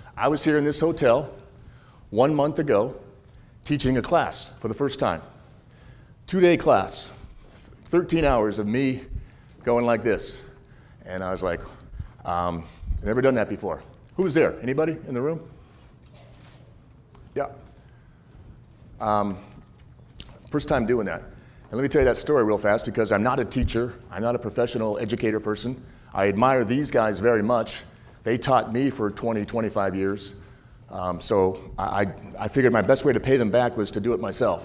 I was here in this hotel 1 month ago teaching a class for the first time. 2-day class, 13 hours of me going like this. And I was like, I've never done that before. Who was there? Anybody in the room? Yeah. First time doing that. And let me tell you that story real fast because I'm not a teacher. I'm not a professional educator person. I admire these guys very much. They taught me for 20, 25 years. So I figured my best way to pay them back was to do it myself.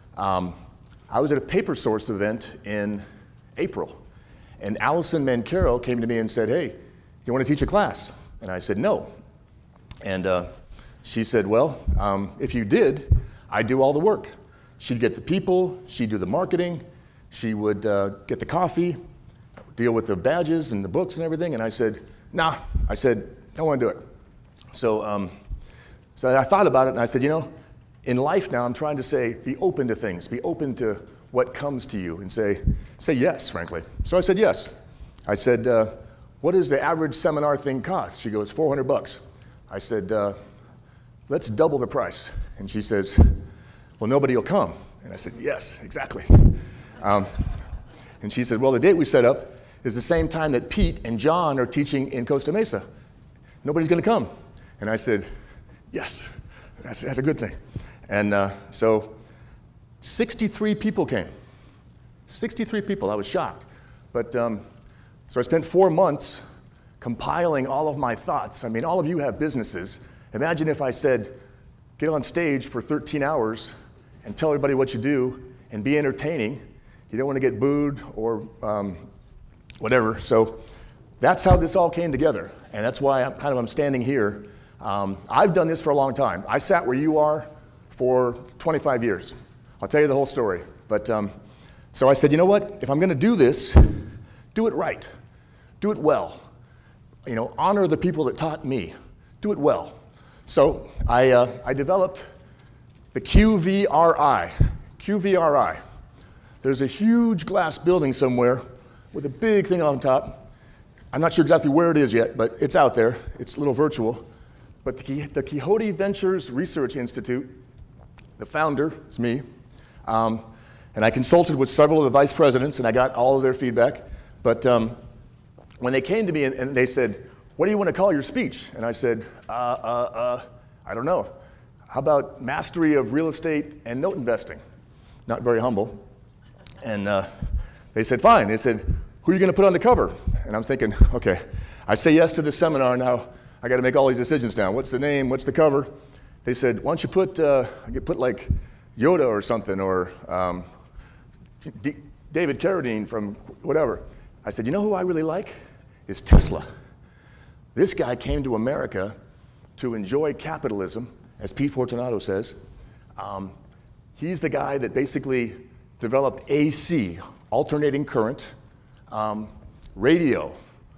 I was at a Paper Source event in April. And Allison Mancaro came to me and said, hey, you want to teach a class? And I said, no. And she said, well, if you did, I'd do all the work. She'd get the people, she'd do the marketing, she would get the coffee, deal with the badges and the books and everything. And I said, nah. I said, I don't want to do it. So I thought about it and I said, you know, in life now I'm trying to say, be open to things, be open to what comes to you and say yes, frankly. So I said yes. I said, what does the average seminar thing cost? She goes, $400. I said, let's double the price. And she says, well, nobody will come. And I said, yes, exactly. And she said, well, the date we set up is the same time that Pete and John are teaching in Costa Mesa. Nobody's going to come. And I said, yes, that's a good thing. And so 63 people came. 63 people. I was shocked. But so I spent 4 months compiling all of my thoughts. I mean, all of you have businesses. Imagine if I said, get on stage for 13 hours and tell everybody what you do and be entertaining. You don't want to get booed or whatever. So that's how this all came together. And that's why I'm standing here. I've done this for a long time. I sat where you are for 25 years. I'll tell you the whole story. But so I said, you know what? If I'm going to do this, do it right. Do it well. You know, honor the people that taught me. Do it well. So I developed the QVRI. QVRI. There's a huge glass building somewhere with a big thing on top. I'm not sure exactly where it is yet, but it's out there. It's a little virtual. But the Quixote Ventures Research Institute, the founder is me. And I consulted with several of the vice presidents, and I got all of their feedback. But when they came to me and they said, what do you want to call your speech? And I said, I don't know. How about mastery of real estate and note investing? Not very humble. And they said, fine. They said, who are you going to put on the cover? And I'm thinking, okay, I say yes to this seminar. Now I got to make all these decisions down. What's the name? What's the cover? They said, why don't you put like Yoda or something, or David Carradine from whatever. I said, you know who I really like? Is Tesla. This guy came to America to enjoy capitalism, as Pete Fortunato says. He's the guy that basically developed AC, alternating current, radio,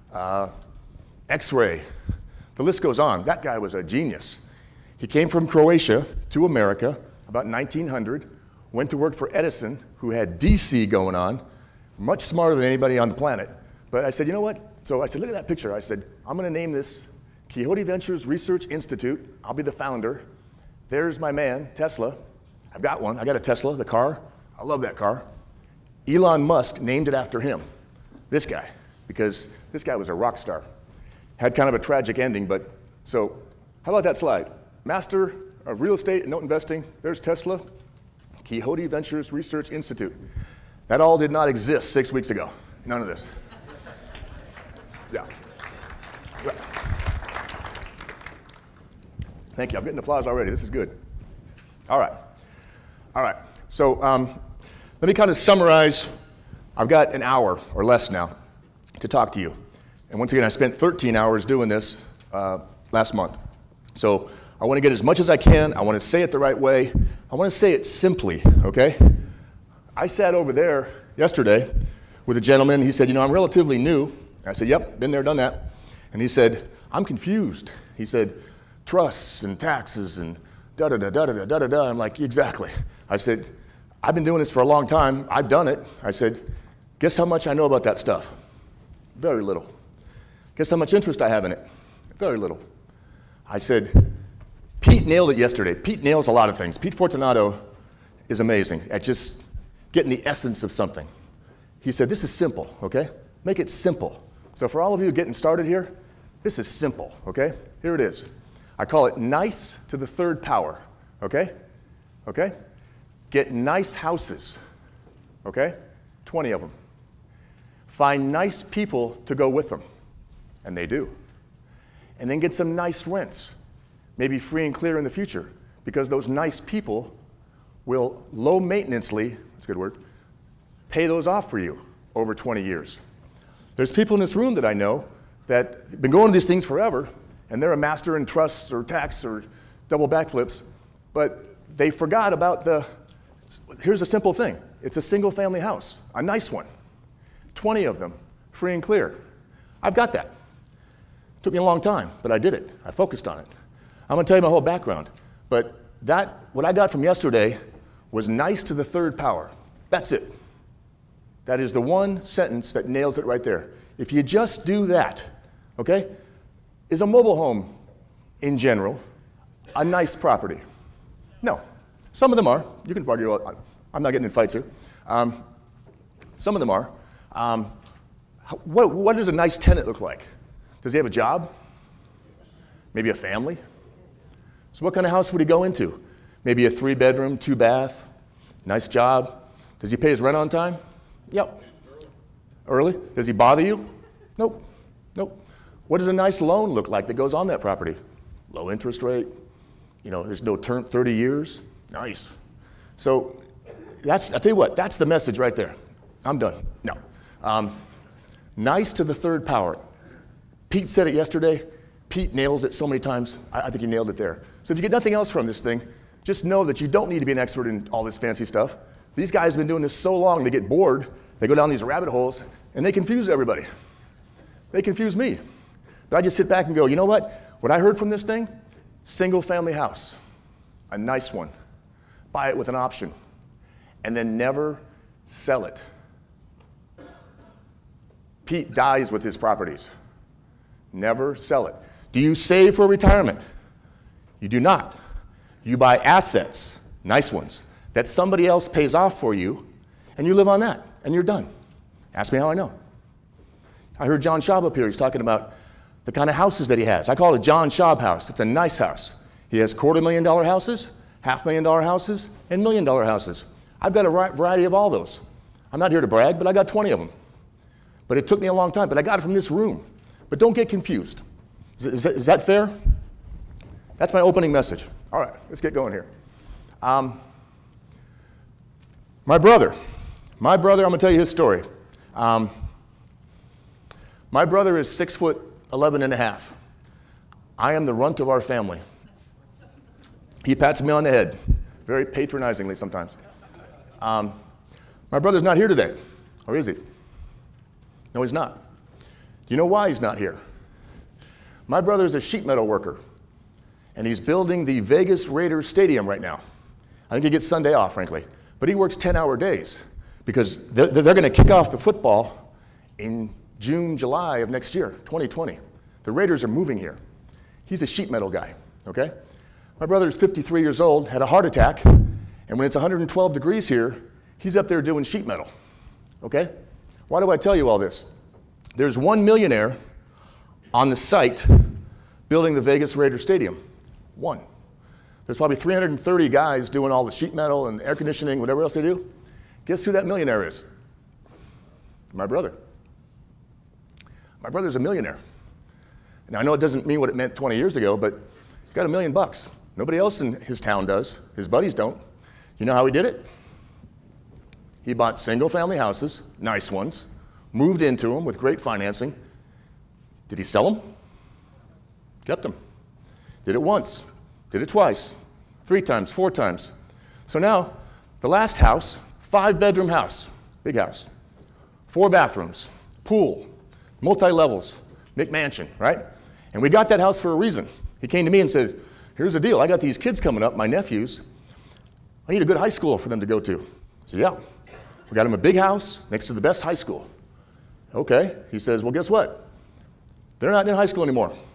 X-ray. The list goes on. That guy was a genius. He came from Croatia to America about 1900, went to work for Edison, who had DC going on, much smarter than anybody on the planet. But I said, you know what? So I said, look at that picture. I said, I'm going to name this Quixote Ventures Research Institute. I'll be the founder. There's my man, Tesla. I've got one. I got a Tesla, the car. I love that car. Elon Musk named it after him, this guy, because this guy was a rock star. Had kind of a tragic ending, but so how about that slide? Master of Real Estate and Note Investing. There's Tesla, Quixote Ventures Research Institute. That all did not exist 6 weeks ago. None of this. Yeah. Thank you. I'm getting applause already. This is good. All right. All right. So let me kind of summarize. I've got an hour or less now to talk to you. And once again, I spent 13 hours doing this last month. So I want to get as much as I can. I want to say it the right way. I want to say it simply, okay? I sat over there yesterday with a gentleman. He said, you know, I'm relatively new. I said, yep, been there, done that. And he said, I'm confused. He said, trusts and taxes and da-da-da-da-da-da-da-da. I'm like, exactly. I said, I've been doing this for a long time. I've done it. I said, guess how much I know about that stuff? Very little. Guess how much interest I have in it? Very little. I said, Pete nailed it yesterday. Pete nails a lot of things. Pete Fortunato is amazing at just getting the essence of something. He said, this is simple, okay? Make it simple. So for all of you getting started here, this is simple, okay? Here it is. I call it nice to the third power, okay? Okay? Get nice houses, okay? 20 of them. Find nice people to go with them, and they do. And then get some nice rents, maybe free and clear in the future, because those nice people will low maintenancely, that's a good word, pay those off for you over 20 years. There's people in this room that I know that have been going to these things forever, and they're a master in trusts or tax or double backflips, but they forgot about here's a simple thing. It's a single family house, a nice one. 20 of them, free and clear. I've got that. Took me a long time, but I did it. I focused on it. I'm gonna tell you my whole background, but what I got from yesterday was nice to the third power. That's it. That is the one sentence that nails it right there. If you just do that, okay? Is a mobile home, in general, a nice property? No. Some of them are. You can argue, I'm not getting in fights here. Some of them are. What does a nice tenant look like? Does he have a job? Maybe a family? So what kind of house would he go into? Maybe a 3-bedroom, 2-bath, nice job. Does he pay his rent on time? Yep. Early? Does he bother you? Nope. Nope. What does a nice loan look like that goes on that property? Low interest rate. You know, there's no term, 30 years. Nice. So I'll tell you what, that's the message right there. I'm done. No. Nice to the third power. Pete said it yesterday. Pete nails it so many times. I think he nailed it there. So if you get nothing else from this thing, just know that you don't need to be an expert in all this fancy stuff. These guys have been doing this so long, they get bored, they go down these rabbit holes, and they confuse everybody. They confuse me. But I just sit back and go, you know what? What I heard from this thing, single family house, a nice one. Buy it with an option, and then never sell it. Pete dies with his properties. Never sell it. Do you save for retirement? You do not. You buy assets, nice ones, that somebody else pays off for you, and you live on that, and you're done. Ask me how I know. I heard John Schaub up here. He's talking about the kind of houses that he has. I call it a John Schaub house. It's a nice house. He has $250,000 houses, $500,000 houses, and $1 million houses. I've got a variety of all those. I'm not here to brag, but I got 20 of them. But it took me a long time, but I got it from this room. But don't get confused. Is that fair? That's my opening message. All right, let's get going here. My brother, I'm gonna tell you his story. My brother is 6'11 and a half. I am the runt of our family. He pats me on the head, very patronizingly sometimes. My brother's not here today, or is he? No, he's not. Do you know why he's not here? My brother's a sheet metal worker, and he's building the Vegas Raiders stadium right now. I think he gets Sunday off, frankly. But he works 10-hour days because they're going to kick off the football in June, July of next year, 2020. The Raiders are moving here. He's a sheet metal guy, okay? My brother's 53 years old, had a heart attack, and when it's 112 degrees here, he's up there doing sheet metal, okay? Why do I tell you all this? There's one millionaire on the site building the Vegas Raiders stadium. One. There's probably 330 guys doing all the sheet metal and air conditioning, whatever else they do. Guess who that millionaire is? My brother. My brother's a millionaire. Now, I know it doesn't mean what it meant 20 years ago, but he's got $1 million. Nobody else in his town does. His buddies don't. You know how he did it? He bought single-family houses, nice ones, moved into them with great financing. Did he sell them? Kept them. Did it once. Did it twice. 3 times, 4 times. So now, the last house, 5-bedroom house, big house, 4 bathrooms, pool, multi-levels, McMansion, right? And we got that house for a reason. He came to me and said, here's the deal. I got these kids coming up, my nephews. I need a good high school for them to go to. I said, yeah. We got them a big house next to the best high school. Okay. He says, well, guess what? They're not in high school anymore.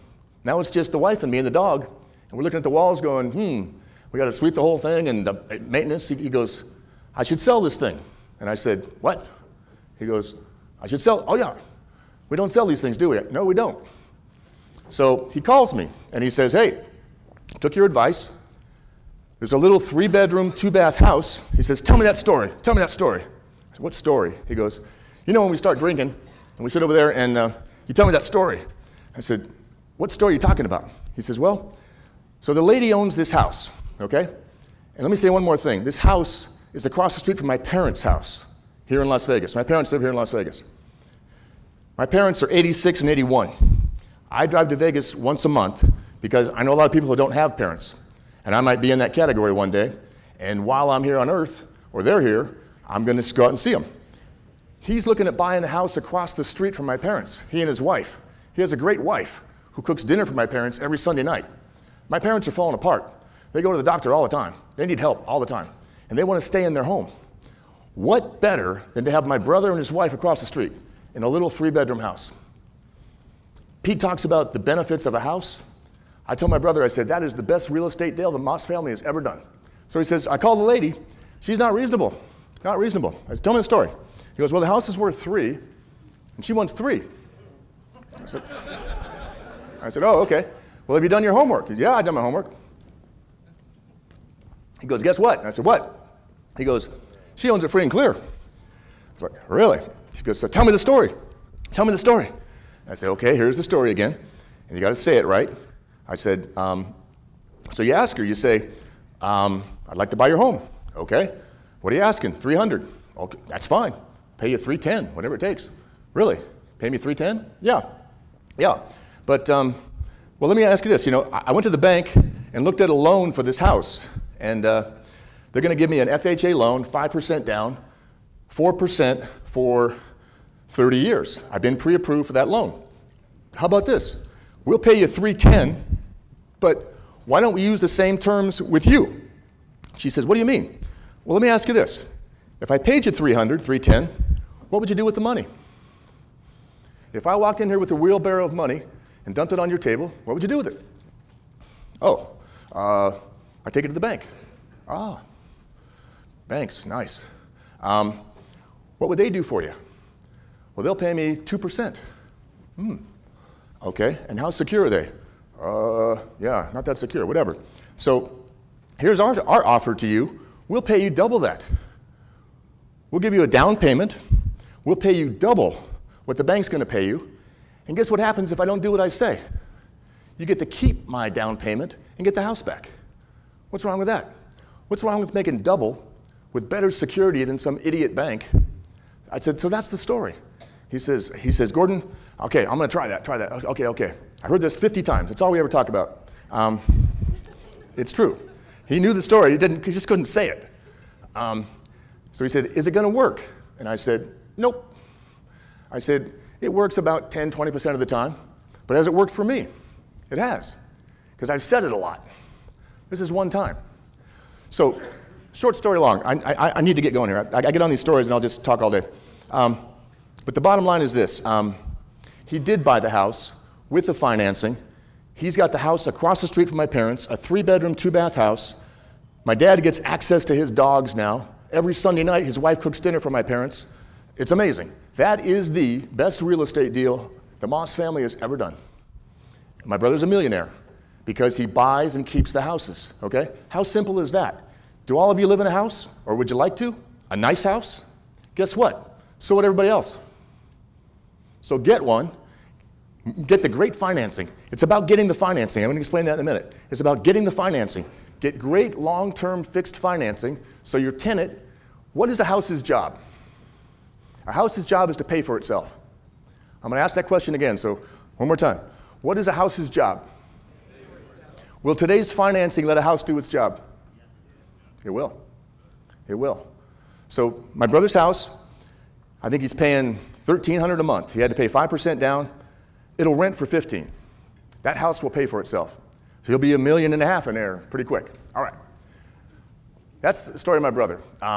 Now it's just the wife and me and the dog, and we're looking at the walls going, we got to sweep the whole thing and maintenance. He goes, I should sell this thing. And I said, what? He goes, I should sell, oh yeah, we don't sell these things, do we? No, we don't. So he calls me and he says, hey, took your advice. There's a little 3-bedroom, 2-bath house. He says, tell me that story, tell me that story. I said, what story? He goes, you know when we start drinking and we sit over there and you tell me that story. I said, what story are you talking about? He says, well, so the lady owns this house, okay? And let me say one more thing. This house is across the street from my parents' house here in Las Vegas. My parents live here in Las Vegas. My parents are 86 and 81. I drive to Vegas once a month because I know a lot of people who don't have parents. And I might be in that category one day. And while I'm here on Earth, or they're here, I'm going to go out and see them. He's looking at buying a house across the street from my parents, he and his wife. He has a great wife who cooks dinner for my parents every Sunday night. My parents are falling apart. They go to the doctor all the time. They need help all the time. And they want to stay in their home. What better than to have my brother and his wife across the street in a little 3-bedroom house? Pete talks about the benefits of a house. I told my brother, I said, that is the best real estate deal the Moss family has ever done. So he says, I called the lady. She's not reasonable. Not reasonable. I said, tell me the story. He goes, well, the house is worth $3, and she wants $3. I said, oh, okay. Well, have you done your homework? He said, yeah, I've done my homework. He goes, guess what? And I said, what? He goes, she owns it free and clear. I was like, really? He goes, so tell me the story. Tell me the story. I said, okay, here's the story again. And you got to say it right. I said, so you ask her, you say, I'd like to buy your home. Okay. What are you asking? $300. Okay, that's fine. Pay you $310, whatever it takes. Really? Pay me $310? Yeah. Yeah. But, well, let me ask you this. You know, I went to the bank and looked at a loan for this house. And they're going to give me an FHA loan, 5% down, 4% for 30 years. I've been pre-approved for that loan. How about this? We'll pay you $310, but why don't we use the same terms with you? She says, what do you mean? Well, let me ask you this. If I paid you $310, what would you do with the money? If I walked in here with a wheelbarrow of money and dumped it on your table, what would you do with it? Oh, I take it to the bank. Ah, banks, nice. What would they do for you? Well, they'll pay me 2%. Okay, and how secure are they? Yeah, not that secure, whatever. So here's our offer to you. We'll pay you double that. We'll give you a down payment. We'll pay you double what the bank's going to pay you. And guess what happens if I don't do what I say? You get to keep my down payment and get the house back. What's wrong with that? What's wrong with making double with better security than some idiot bank? I said, so that's the story. He says, Gordon, okay, I'm going to try that. Okay. I heard this 50 times. That's all we ever talk about. It's true. He knew the story. He just couldn't say it. So he said, is it going to work? And I said, nope. I said, it works about 10, 20% of the time. But has it worked for me? It has, because I've said it a lot. This is one time. So, short story long. I need to get going here. I get on these stories and I'll just talk all day. But the bottom line is this. He did buy the house with the financing. He's got the house across the street from my parents, a 3-bedroom, 2-bath house. My dad gets access to his dogs now. Every Sunday night, his wife cooks dinner for my parents. It's amazing. That is the best real estate deal the Moss family has ever done. My brother's a millionaire because he buys and keeps the houses, okay? How simple is that? Do all of you live in a house, or would you like to? A nice house? Guess what? So would everybody else. So get one. Get the great financing. It's about getting the financing. I'm going to explain that in a minute. It's about getting the financing. Get great long-term fixed financing so your tenant, what is a house's job? A house's job is to pay for itself. I'm going to ask that question again, so one more time. What is a house's job? Will today's financing let a house do its job? It will. It will. So my brother's house, I think he's paying $1,300 a month. He had to pay 5% down. It'll rent for $15,000. That house will pay for itself. So he'll be $1.5 million in there pretty quick. All right. That's the story of my brother.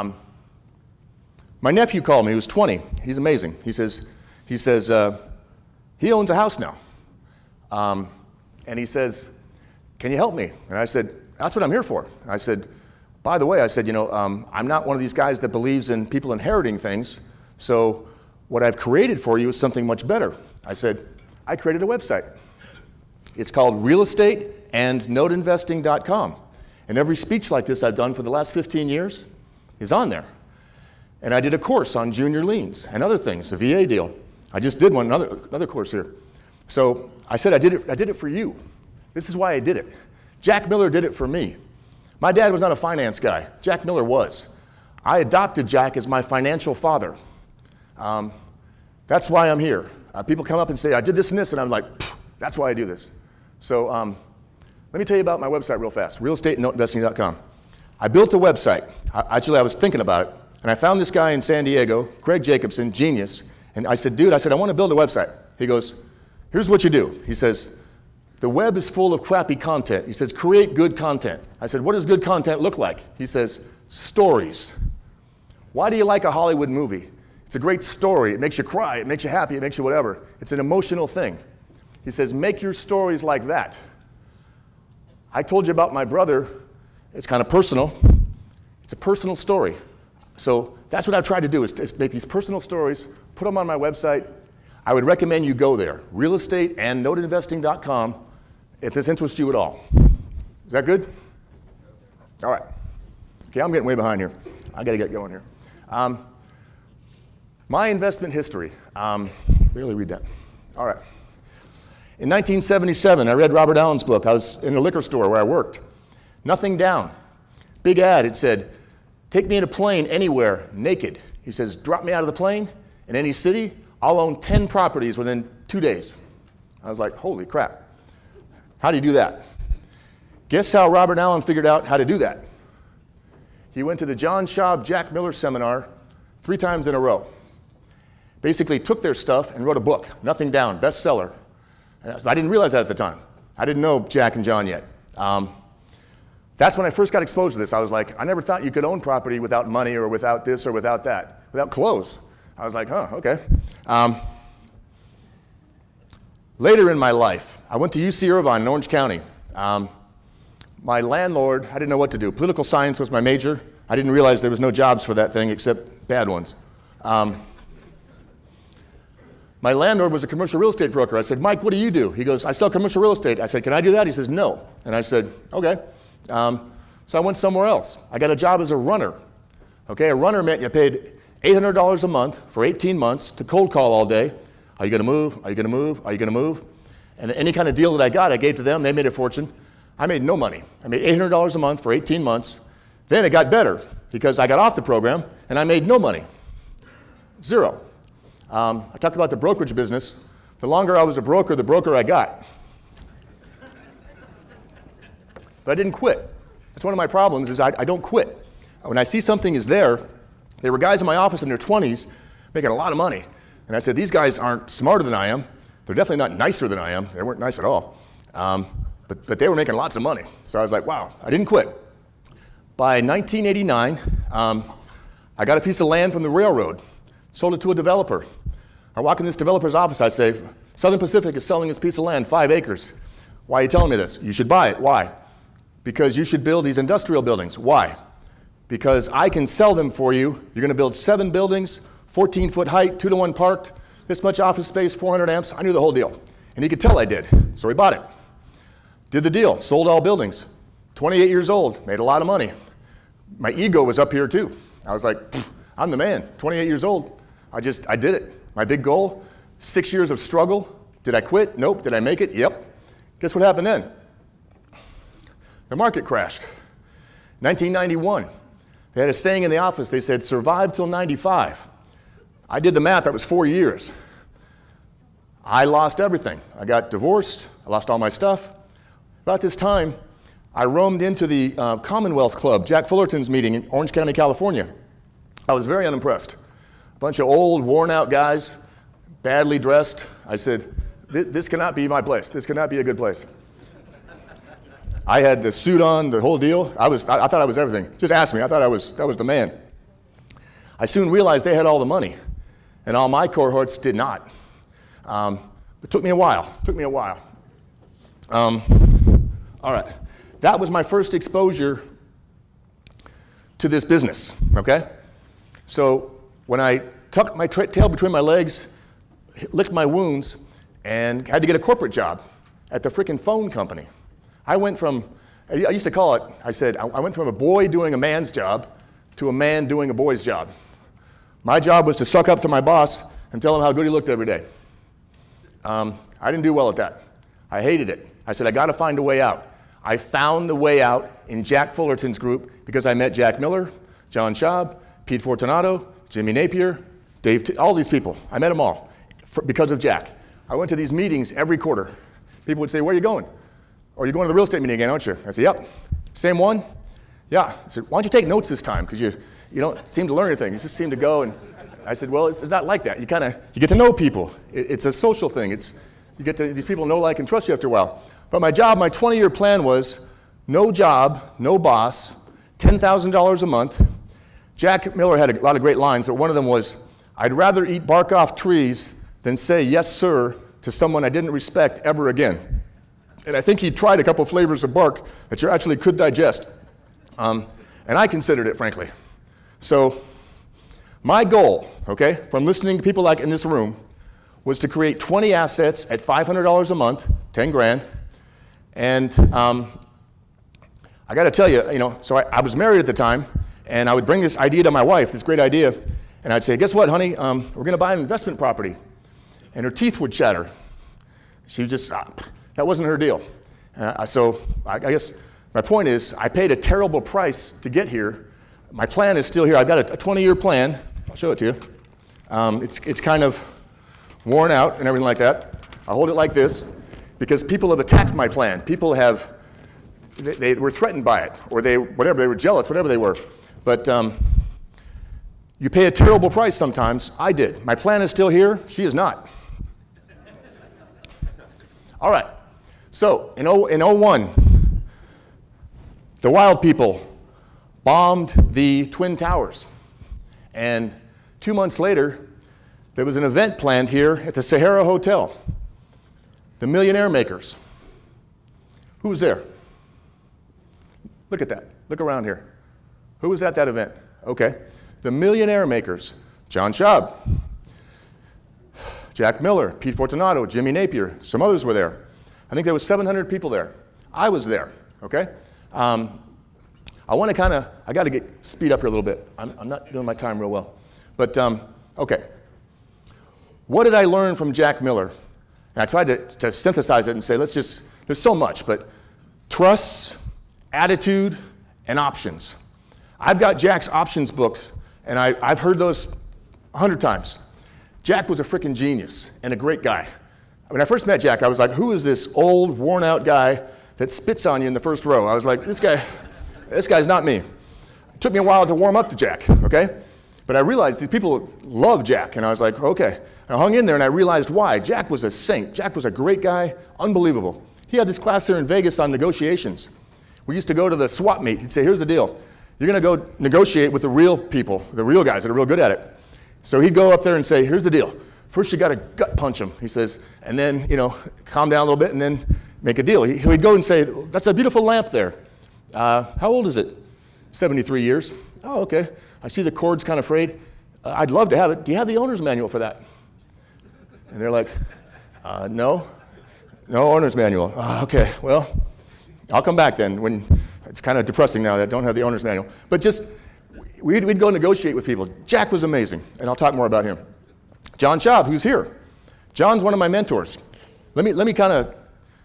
My nephew called me. He was 20. He's amazing. He says he owns a house now. and he says, can you help me? And I said, that's what I'm here for. And I said, by the way, I said, I'm not one of these guys that believes in people inheriting things, so what I've created for you is something much better. I said, I created a website. It's called realestateandnoteinvesting.com. And every speech like this I've done for the last 15 years is on there. And I did a course on junior liens and other things, a VA deal. I just did another course here. So I said I did it for you. This is why I did it. Jack Miller did it for me. My dad was not a finance guy. Jack Miller was. I adopted Jack as my financial father. That's why I'm here. People come up and say, I did this and this, and I'm like, that's why I do this. So let me tell you about my website real fast, realestateandnoteinvesting.com. I built a website. Actually, I was thinking about it, and I found this guy in San Diego, Craig Jacobson, genius, and I said, dude, I want to build a website. He goes, here's what you do. He says, the web is full of crappy content. He says, create good content. I said, what does good content look like? He says, stories. Why do you like a Hollywood movie? It's a great story. It makes you cry. It makes you happy. It makes you whatever. It's an emotional thing. He says, make your stories like that. I told you about my brother. It's kind of personal. It's a personal story. So that's what I've tried to do, is make these personal stories, put them on my website. I would recommend you go there, realestateandnoteinvesting.com, if this interests you at all. Is that good? All right. Okay, I'm getting way behind here. I got to get going here. My investment history. Barely read that. All right. In 1977, I read Robert Allen's book. I was in a liquor store where I worked. Nothing down. Big ad. It said, take me in a plane anywhere, naked. He says, drop me out of the plane in any city. I'll own 10 properties within 2 days. I was like, holy crap. How do you do that? Guess how Robert Allen figured out how to do that? He went to the John Schaub Jack Miller seminar 3 times in a row. Basically took their stuff and wrote a book, Nothing Down, bestseller. I didn't realize that at the time. I didn't know Jack and John yet. That's when I first got exposed to this. I was like, I never thought you could own property without money or without this or without that, without clothes. I was like, huh, okay. Later in my life, I went to UC Irvine in Orange County. My landlord, I didn't know what to do. Political science was my major. I didn't realize there was no jobs for that thing except bad ones. My landlord was a commercial real estate broker. I said, Mike, what do you do? He goes, I sell commercial real estate. I said, can I do that? He says, no. And I said, okay. So I went somewhere else. I got a job as a runner. Okay, a runner meant you paid $800 a month for 18 months to cold call all day. Are you going to move? Are you going to move? Are you going to move? And any kind of deal that I got, I gave to them. They made a fortune. I made no money. I made $800 a month for 18 months. Then it got better because I got off the program and I made no money. Zero. I talked about the brokerage business. The longer I was a broker, the broker I got. But I didn't quit. That's one of my problems is I don't quit. When I see something is there were guys in my office in their 20s making a lot of money. And I said, these guys aren't smarter than I am. They're definitely not nicer than I am. They weren't nice at all. But they were making lots of money. So I was like, wow, I didn't quit. By 1989, I got a piece of land from the railroad, sold it to a developer. I walk in this developer's office, I say, Southern Pacific is selling this piece of land, 5 acres. Why are you telling me this? You should buy it. Why? Because you should build these industrial buildings. Why? Because I can sell them for you. You're going to build 7 buildings, 14-foot height, 2-to-1 parked, this much office space, 400 amps. I knew the whole deal. And he could tell I did. So he bought it. Did the deal, sold all buildings. 28 years old, made a lot of money. My ego was up here too. I was like, I'm the man, 28 years old. I did it. My big goal, 6 years of struggle. Did I quit? Nope. Did I make it? Yep. Guess what happened then? The market crashed. 1991. They had a saying in the office. They said, survive till 95. I did the math. That was 4 years. I lost everything. I got divorced. I lost all my stuff. About this time, I roamed into the Commonwealth Club, Jack Fullerton's meeting in Orange County, California. I was very unimpressed. A bunch of old, worn-out guys, badly dressed. I said, this cannot be my place. This cannot be a good place. I had the suit on, the whole deal. I thought I was everything. Just ask me. I thought that was the man. I soon realized they had all the money, and all my cohorts did not. It took me a while. All right. That was my first exposure to this business, okay? So when I tucked my tail between my legs, licked my wounds, and had to get a corporate job at the frickin' phone company. I went from, I used to call it, I said, I went from a boy doing a man's job to a man doing a boy's job. My job was to suck up to my boss and tell him how good he looked every day. I didn't do well at that. I hated it. I said, I gotta find a way out. I found the way out in Jack Fullerton's group because I met Jack Miller, John Schaub, Pete Fortunato, Jimmy Napier, all these people. I met them all because of Jack. I went to these meetings every quarter. People would say, where are you going? Oh, you're going to the real estate meeting again, aren't you? I said, yep. Same one? Yeah. I said, why don't you take notes this time? Because you don't seem to learn anything. You just seem to go. And I said, well, it's not like that. You get to know people. It's a social thing. You get to, these people know, like, and trust you after a while. But my job, my 20-year plan was no job, no boss, $10,000 a month. Jack Miller had a lot of great lines, but one of them was, I'd rather eat bark off trees than say yes, sir, to someone I didn't respect ever again. And I think he tried a couple flavors of bark that you actually could digest. And I considered it, frankly. So my goal, okay, from listening to people like in this room, was to create 20 assets at $500 a month, 10 grand. And I got to tell you, so I was married at the time, and I would bring this idea to my wife, this great idea, and I'd say, guess what, honey, we're going to buy an investment property. And her teeth would chatter. She was just, that wasn't her deal. So I guess my point is, I paid a terrible price to get here. My plan is still here. I've got a 20-year plan. I'll show it to you. It's kind of worn out and everything like that. I hold it like this because people have attacked my plan. People they were threatened by it, or they were jealous, whatever they were. But you pay a terrible price sometimes. I did. My plan is still here. She is not. All right. So in 01, the wild people bombed the Twin Towers. And 2 months later, there was an event planned here at the Sahara Hotel. The Millionaire Makers. Who was there? Look at that. Look around here. Who was at that event? Okay. The Millionaire Makers. John Schaub, Jack Miller, Pete Fortunato, Jimmy Napier. Some others were there. I think there was 700 people there. I was there. Okay. I want to I got to speed up here a little bit. I'm not doing my time real well. But, okay. What did I learn from Jack Miller? And I tried to synthesize it and say, there's so much, but trusts, attitude, and options. I've got Jack's options books, and I've heard those 100 times. Jack was a freaking genius and a great guy. When I first met Jack, I was like, who is this old, worn-out guy that spits on you in the first row? I was like, this guy's not me. It took me a while to warm up to Jack, okay? But I realized these people love Jack, and I was like, okay. And I hung in there, and I realized why. Jack was a saint. Jack was a great guy, unbelievable. He had this class there in Vegas on negotiations. We used to go to the swap meet. He'd say, here's the deal. You're going to go negotiate with the real people, the real guys that are real good at it. So he'd go up there and say, here's the deal. First, you got to gut punch him, he says, and then, calm down a little bit and then make a deal. He'd go and say, that's a beautiful lamp there. How old is it? 73 years. Oh, okay. I see the cord's kind of frayed. I'd love to have it. Do you have the owner's manual for that? And they're like, no owner's manual. Okay, well, I'll come back then. It's kind of depressing now that I don't have the owner's manual. But just, we'd go negotiate with people. Jack was amazing, and I'll talk more about him. John Schaub, who's here. John's one of my mentors. Let me kind of,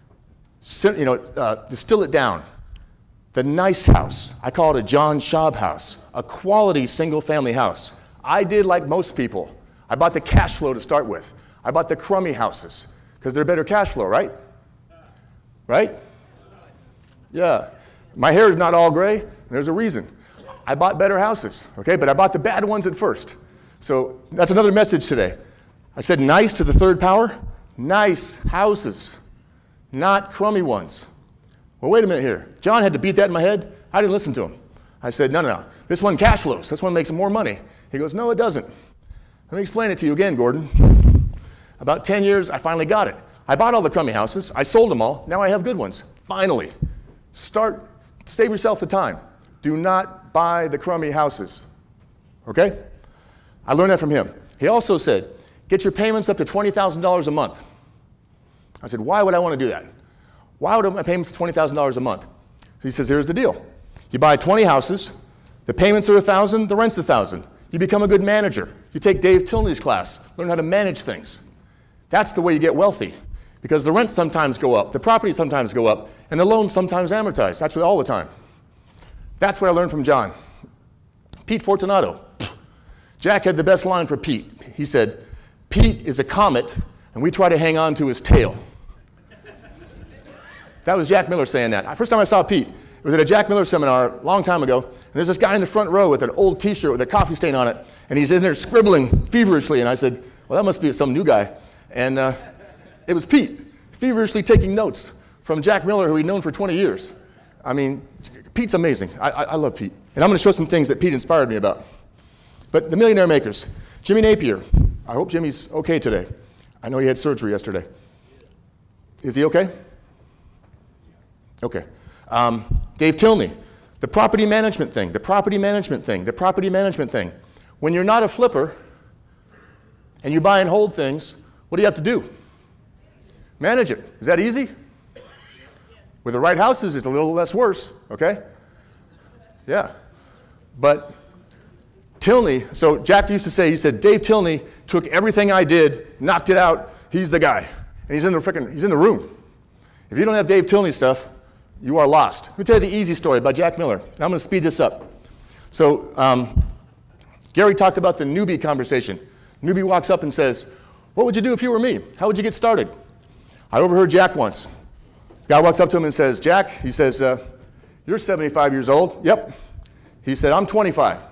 distill it down. The nice house, I call it a John Schaub house, a quality single-family house. I did like most people. I bought the cash flow to start with. I bought the crummy houses because they're better cash flow, right? Right? Yeah. My hair is not all gray, and there's a reason. I bought better houses, okay? But I bought the bad ones at first. So that's another message today. I said nice to the third power. Nice houses, not crummy ones. Well, wait a minute here. John had to beat that in my head. I didn't listen to him. I said, no. This one cash flows. This one makes more money. He goes, no, it doesn't. Let me explain it to you again, Gordon. About 10 years, I finally got it. I bought all the crummy houses. I sold them all. Now I have good ones. Finally. Save yourself the time. Do not buy the crummy houses. Okay? I learned that from him. He also said, get your payments up to $20,000 a month. I said, why would I want to do that? Why would my payments $20,000 a month? He says, here's the deal. You buy 20 houses, the payments are $1,000, the rent's $1,000. You become a good manager. You take Dave Tilney's class, learn how to manage things. That's the way you get wealthy, because the rents sometimes go up, the properties sometimes go up, and the loans sometimes amortize. That's all the time. That's what I learned from John. Pete Fortunato. Jack had the best line for Pete. He said, Pete is a comet, and we try to hang on to his tail. That was Jack Miller saying that. First time I saw Pete, it was at a Jack Miller seminar a long time ago, and there's this guy in the front row with an old t-shirt with a coffee stain on it, and he's in there scribbling feverishly, and I said, well, that must be some new guy. And it was Pete, feverishly taking notes from Jack Miller, who he'd known for 20 years. I mean, Pete's amazing. I love Pete. And I'm going to show some things that Pete inspired me about. But the Millionaire Makers, Jimmy Napier. I hope Jimmy's okay today. I know he had surgery yesterday. Is he okay? Okay. Dave Tilney, the property management thing, the property management thing, the property management thing. When you're not a flipper and you buy and hold things, what do you have to do? Manage it. Is that easy? With the right houses, it's a little less worse, okay? Yeah. But Tilney, so Jack used to say, he said, Dave Tilney took everything I did, knocked it out, he's the guy. And he's in the room. If you don't have Dave Tilney stuff, you are lost. Let me tell you the easy story about Jack Miller. I'm going to speed this up. So Gary talked about the newbie conversation. Newbie walks up and says, what would you do if you were me? How would you get started? I overheard Jack once. Guy walks up to him and says, Jack, he says, you're 75 years old. Yep. He said, I'm 25.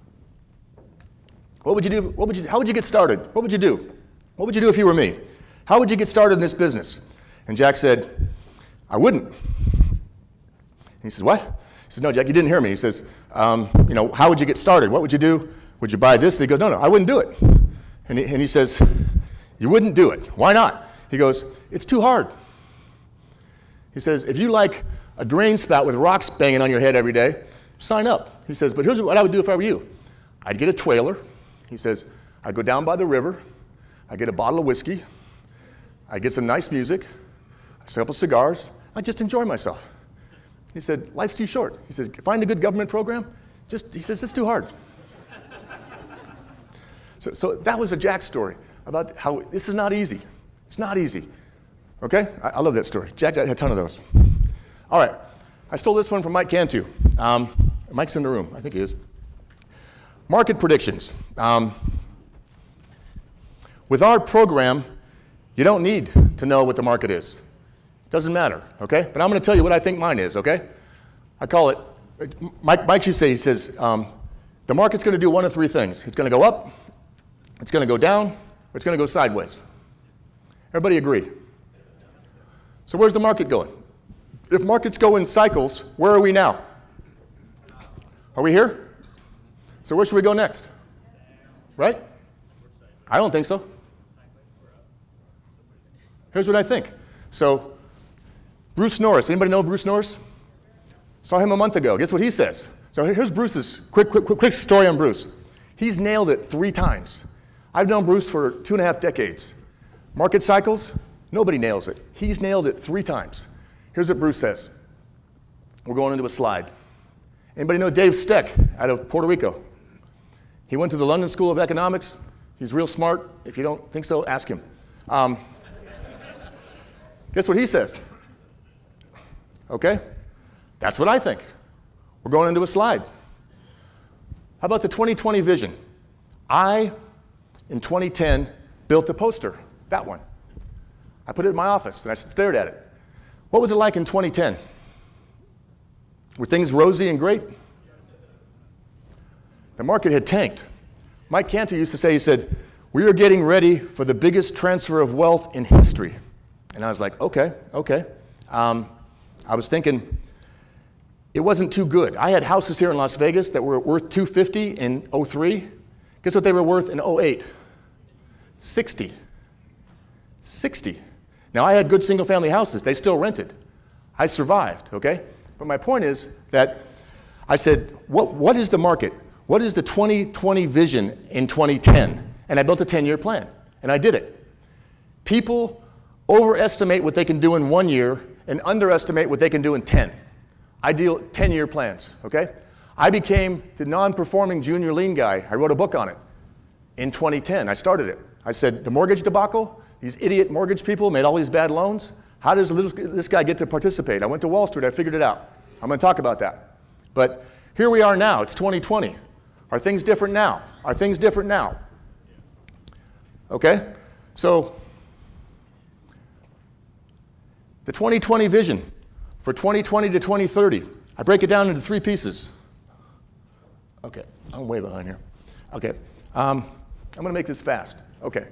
What would you do? How would you get started? What would you do? What would you do if you were me? How would you get started in this business? And Jack said, I wouldn't. He says, what? He says, no, Jack, you didn't hear me. He says, how would you get started? What would you do? Would you buy this? And he goes, no, I wouldn't do it. And he says, you wouldn't do it. Why not? He goes, it's too hard. He says, if you like a drain spout with rocks banging on your head every day, sign up. He says, but here's what I would do if I were you. I'd get a trailer. He says, I'd go down by the river. I'd get a bottle of whiskey. I'd get some nice music. I'd sell up cigars. I'd just enjoy myself. He said, life's too short. He says, find a good government program. He says, it's too hard. So that was a Jack story about how this is not easy. It's not easy. Okay? I love that story. Jack had a ton of those. All right. I stole this one from Mike Cantu. Mike's in the room. I think he is. Market predictions. With our program, you don't need to know what the market is. It doesn't matter, okay? But I'm going to tell you what I think mine is, okay? I call it, Mike should say, he says, the market's going to do one of three things. It's going to go up, it's going to go down, or it's going to go sideways. Everybody agree? So where's the market going? If markets go in cycles, where are we now? Are we here? So where should we go next? Right? I don't think so. Here's what I think. So Bruce Norris, anybody know Bruce Norris? Saw him a month ago. Guess what he says? So here's Bruce's quick story on Bruce. He's nailed it 3 times. I've known Bruce for 2.5 decades. Market cycles, nobody nails it. He's nailed it 3 times. Here's what Bruce says. We're going into a slide. Anybody know Dave Steck out of Puerto Rico? He went to the London School of Economics. He's real smart. If you don't think so, ask him. Guess what he says? Okay, that's what I think. We're going into a slide. How about the 2020 vision? I, in 2010, built a poster, that one. I put it in my office and I stared at it. What was it like in 2010? Were things rosy and great? The market had tanked. Mike Cantor used to say, he said, we are getting ready for the biggest transfer of wealth in history. And I was like, okay. I was thinking, it wasn't too good. I had houses here in Las Vegas that were worth $250 in 03. Guess what they were worth in 08? 60. Now, I had good single-family houses. They still rented. I survived, okay? But my point is that I said, what is the market? What is the 2020 vision in 2010? And I built a 10-year plan, and I did it. People overestimate what they can do in 1 year and underestimate what they can do in 10. I deal 10-year plans, okay? I became the non-performing junior lien guy. I wrote a book on it in 2010. I started it. I said, the mortgage debacle, these idiot mortgage people made all these bad loans. How does this guy get to participate? I went to Wall Street. I figured it out. I'm going to talk about that. But here we are now. It's 2020. Are things different now? Are things different now? Okay? So the 2020 vision for 2020 to 2030, I break it down into 3 pieces. Okay, I'm way behind here. Okay, I'm going to make this fast. Okay,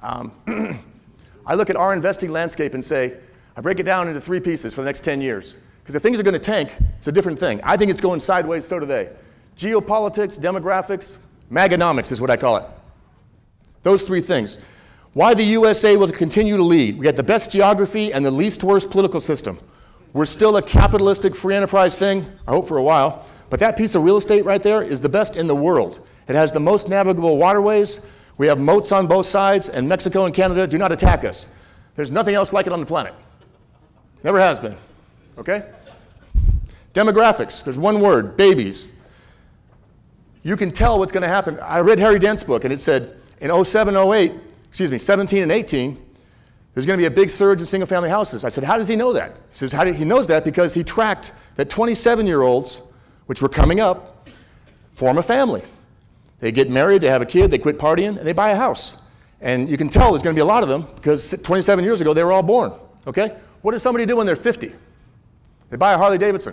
I look at our investing landscape and say, I break it down into 3 pieces for the next 10 years. Because if things are going to tank, it's a different thing. I think it's going sideways, so do they. Geopolitics, demographics, Maganomics is what I call it. Those 3 things. Why the USA will continue to lead. We got the best geography and the least worst political system. We're still a capitalistic free enterprise thing, I hope for a while, but that piece of real estate right there is the best in the world. It has the most navigable waterways. We have moats on both sides, and Mexico and Canada do not attack us. There's nothing else like it on the planet. Never has been, okay? Demographics, there's one word, babies. You can tell what's going to happen. I read Harry Dent's book, and it said in 07, 08, 17 and 18, there's going to be a big surge in single-family houses. I said, how does he know that? He says, he knows that because he tracked that 27-year-olds, which were coming up, form a family. They get married, they have a kid, they quit partying, and they buy a house. And you can tell there's going to be a lot of them because 27 years ago, they were all born, okay? What does somebody do when they're 50? They buy a Harley Davidson.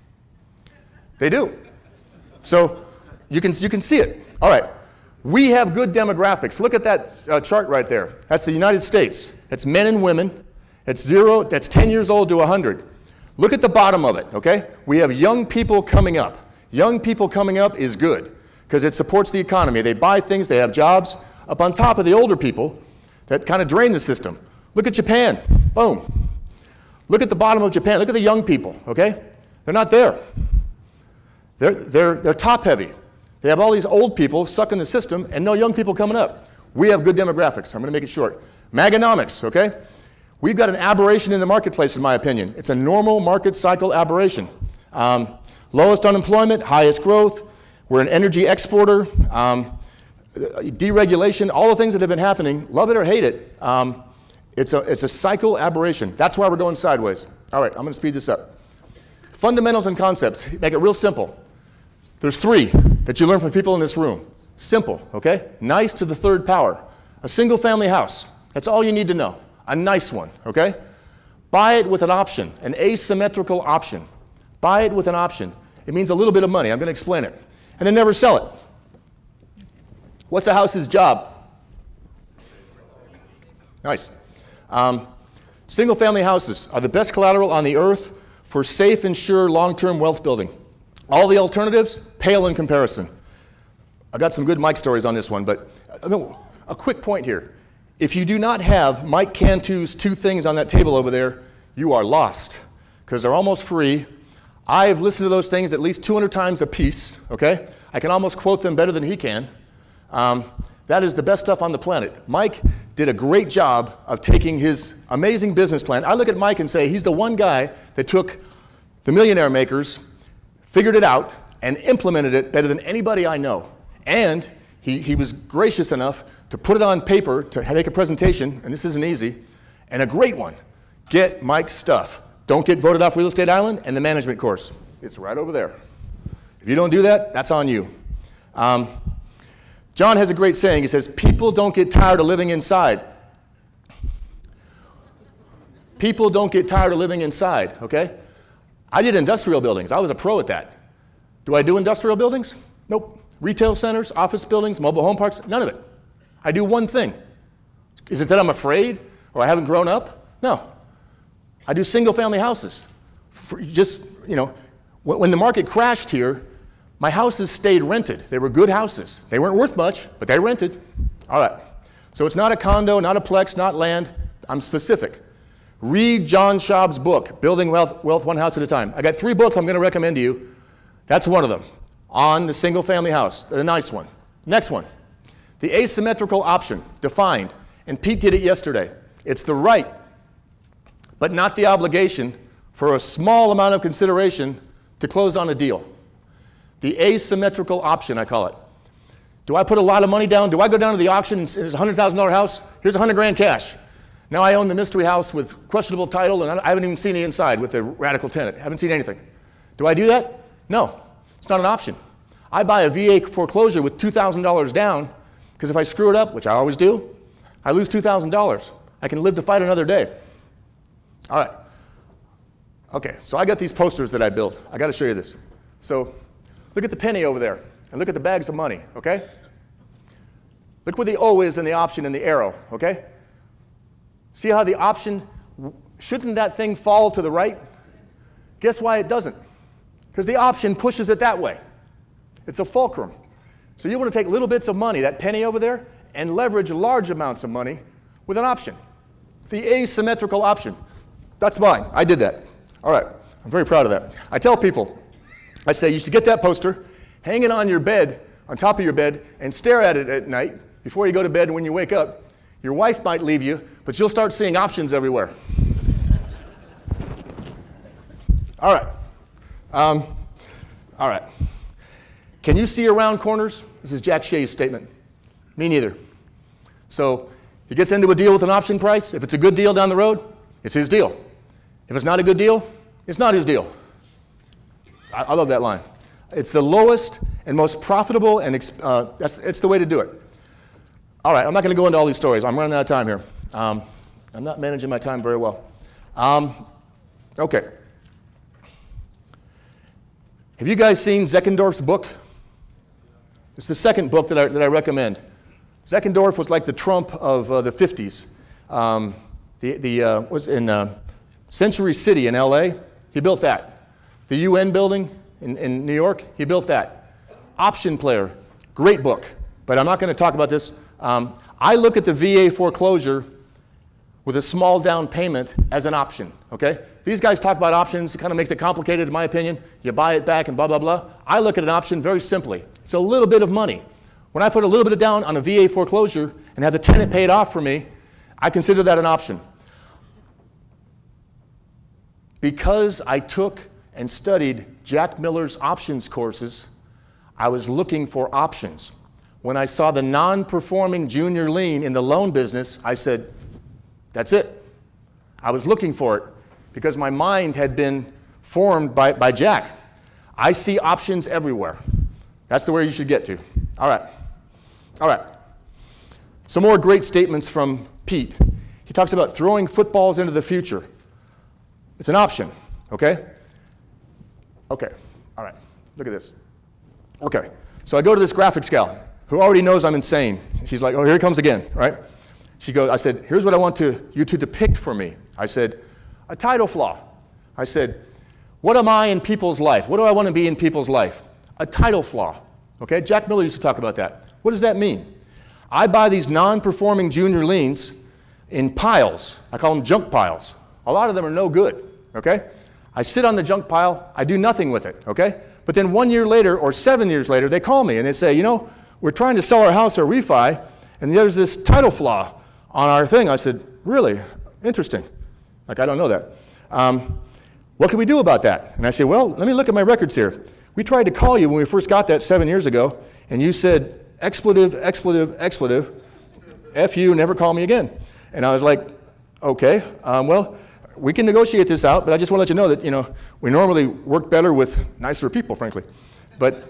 They do. So you can see it. All right. We have good demographics. Look at that chart right there. That's the United States. That's men and women. That's 10 years old to 100. Look at the bottom of it, okay? We have young people coming up. Young people coming up is good because it supports the economy. They buy things, they have jobs. Up on top of the older people that kind of drain the system. Look at Japan. Boom. Look at the bottom of Japan. Look at the young people, okay? They're not there. They're top heavy. They have all these old people sucking the system and no young people coming up. We have good demographics. I'm going to make it short. Maganomics, okay? We've got an aberration in the marketplace, in my opinion. It's a normal market cycle aberration. Lowest unemployment, highest growth. We're an energy exporter. Deregulation, all the things that have been happening, love it or hate it, it's a cycle aberration. That's why we're going sideways. All right, I'm going to speed this up. Fundamentals and concepts, make it real simple. There's 3 that you learn from people in this room. Simple, okay? Nice to the 3rd power. A single family house, that's all you need to know. A nice one, okay? Buy it with an option, an asymmetrical option. Buy it with an option. It means a little bit of money. I'm going to explain it. And then never sell it. What's a house's job? Nice. Single-family houses are the best collateral on the earth for safe and sure long-term wealth building. All the alternatives pale in comparison. I got some good Mike stories on this one, but a quick point here. If you do not have Mike Cantu's 2 things on that table over there, you are lost because they're almost free. I've listened to those things at least 200 times a piece, okay? I can almost quote them better than he can. That is the best stuff on the planet. Mike did a great job of taking his amazing business plan. I look at Mike and say he's the one guy that took the Millionaire Makers, figured it out, and implemented it better than anybody I know. And he was gracious enough to put it on paper to make a presentation, and this isn't easy, and a great one. Get Mike's stuff. Don't get voted off Real Estate Island and the management course. It's right over there. If you don't do that, that's on you. John has a great saying. He says, people don't get tired of living inside. People don't get tired of living inside, okay? I did industrial buildings. I was a pro at that. Do I do industrial buildings? Nope. Retail centers, office buildings, mobile home parks, none of it. I do one thing. Is it that I'm afraid or I haven't grown up? No. I do single-family houses. Just, you know, when the market crashed here, my houses stayed rented. They were good houses. They weren't worth much, but they rented. All right. So it's not a condo, not a plex, not land. I'm specific. Read John Schaub's book, Building Wealth One House at a Time. I got 3 books I'm going to recommend to you. That's one of them, on the single-family house, the nice one. Next one, the asymmetrical option, defined, and Pete did it yesterday. It's the right, but not the obligation, for a small amount of consideration to close on a deal. The asymmetrical option, I call it. Do I put a lot of money down? Do I go down to the auction and it's a $100,000 house? Here's $100,000 cash. Now I own the mystery house with questionable title, and I haven't even seen the inside with the radical tenant. Haven't seen anything. Do I do that? No, it's not an option. I buy a VA foreclosure with $2,000 down, because if I screw it up, which I always do, I lose $2,000. I can live to fight another day. All right. Okay, so I got these posters that I built. I got to show you this. So look at the penny over there, and look at the bags of money, okay? Look where the O is in the option and the arrow, okay? See how the option, shouldn't that thing fall to the right? Guess why it doesn't? Because the option pushes it that way. It's a fulcrum. So you want to take little bits of money, that penny over there, and leverage large amounts of money with an option. The asymmetrical option. That's mine. I did that. All right. I'm very proud of that. I tell people, I say, you should get that poster, hang it on your bed, on top of your bed, and stare at it at night before you go to bed and when you wake up. Your wife might leave you, but you'll start seeing options everywhere. All right. All right. Can you see around corners? This is Jack Shea's statement. Me neither. So he gets into a deal with an option price. If it's a good deal down the road, it's his deal. If it's not a good deal, it's not his deal. I love that line. It's the lowest and most profitable, and it's the way to do it. All right, I'm not going to go into all these stories. I'm running out of time here. I'm not managing my time very well. Okay. Have you guys seen Zeckendorf's book? It's the second book that I recommend. Zeckendorf was like the Trump of the 50s. Was in Century City in LA. He built that. The UN building in New York, he built that. Option Player, great book. But I'm not going to talk about this. I look at the VA foreclosure with a small down payment as an option, okay? These guys talk about options. It kind of makes it complicated, in my opinion. You buy it back and blah, blah, blah. I look at an option very simply. It's a little bit of money. When I put a little bit of down on a VA foreclosure and have the tenant pay it off for me, I consider that an option. Because I took and studied Jack Miller's options courses, I was looking for options. When I saw the non-performing junior lien in the loan business, I said, that's it. I was looking for it because my mind had been formed by Jack. I see options everywhere. That's the way you should get to. All right. All right. Some more great statements from Pete. He talks about throwing footballs into the future. It's an option, okay? Okay. All right. Look at this. Okay. So I go to this graphics gal who already knows I'm insane. She's like, oh, here he comes again, right? She goes, I said, here's what I want you to depict for me. I said, a title flaw. I said, what am I in people's life? What do I want to be in people's life? A title flaw. Okay? Jack Miller used to talk about that. What does that mean? I buy these non-performing junior liens in piles. I call them junk piles. A lot of them are no good. Okay? I sit on the junk pile. I do nothing with it. Okay? But then 1 year later or 7 years later, they call me and they say, you know, we're trying to sell our house or refi, and there's this title flaw on our thing. I said, really? Interesting. Like, I don't know that. What can we do about that? And I said, well, let me look at my records here. We tried to call you when we first got that 7 years ago, and you said, expletive, expletive, expletive, F you, never call me again. And I was like, okay, well, we can negotiate this out, but I just want to let you know that, you know, we normally work better with nicer people, frankly. But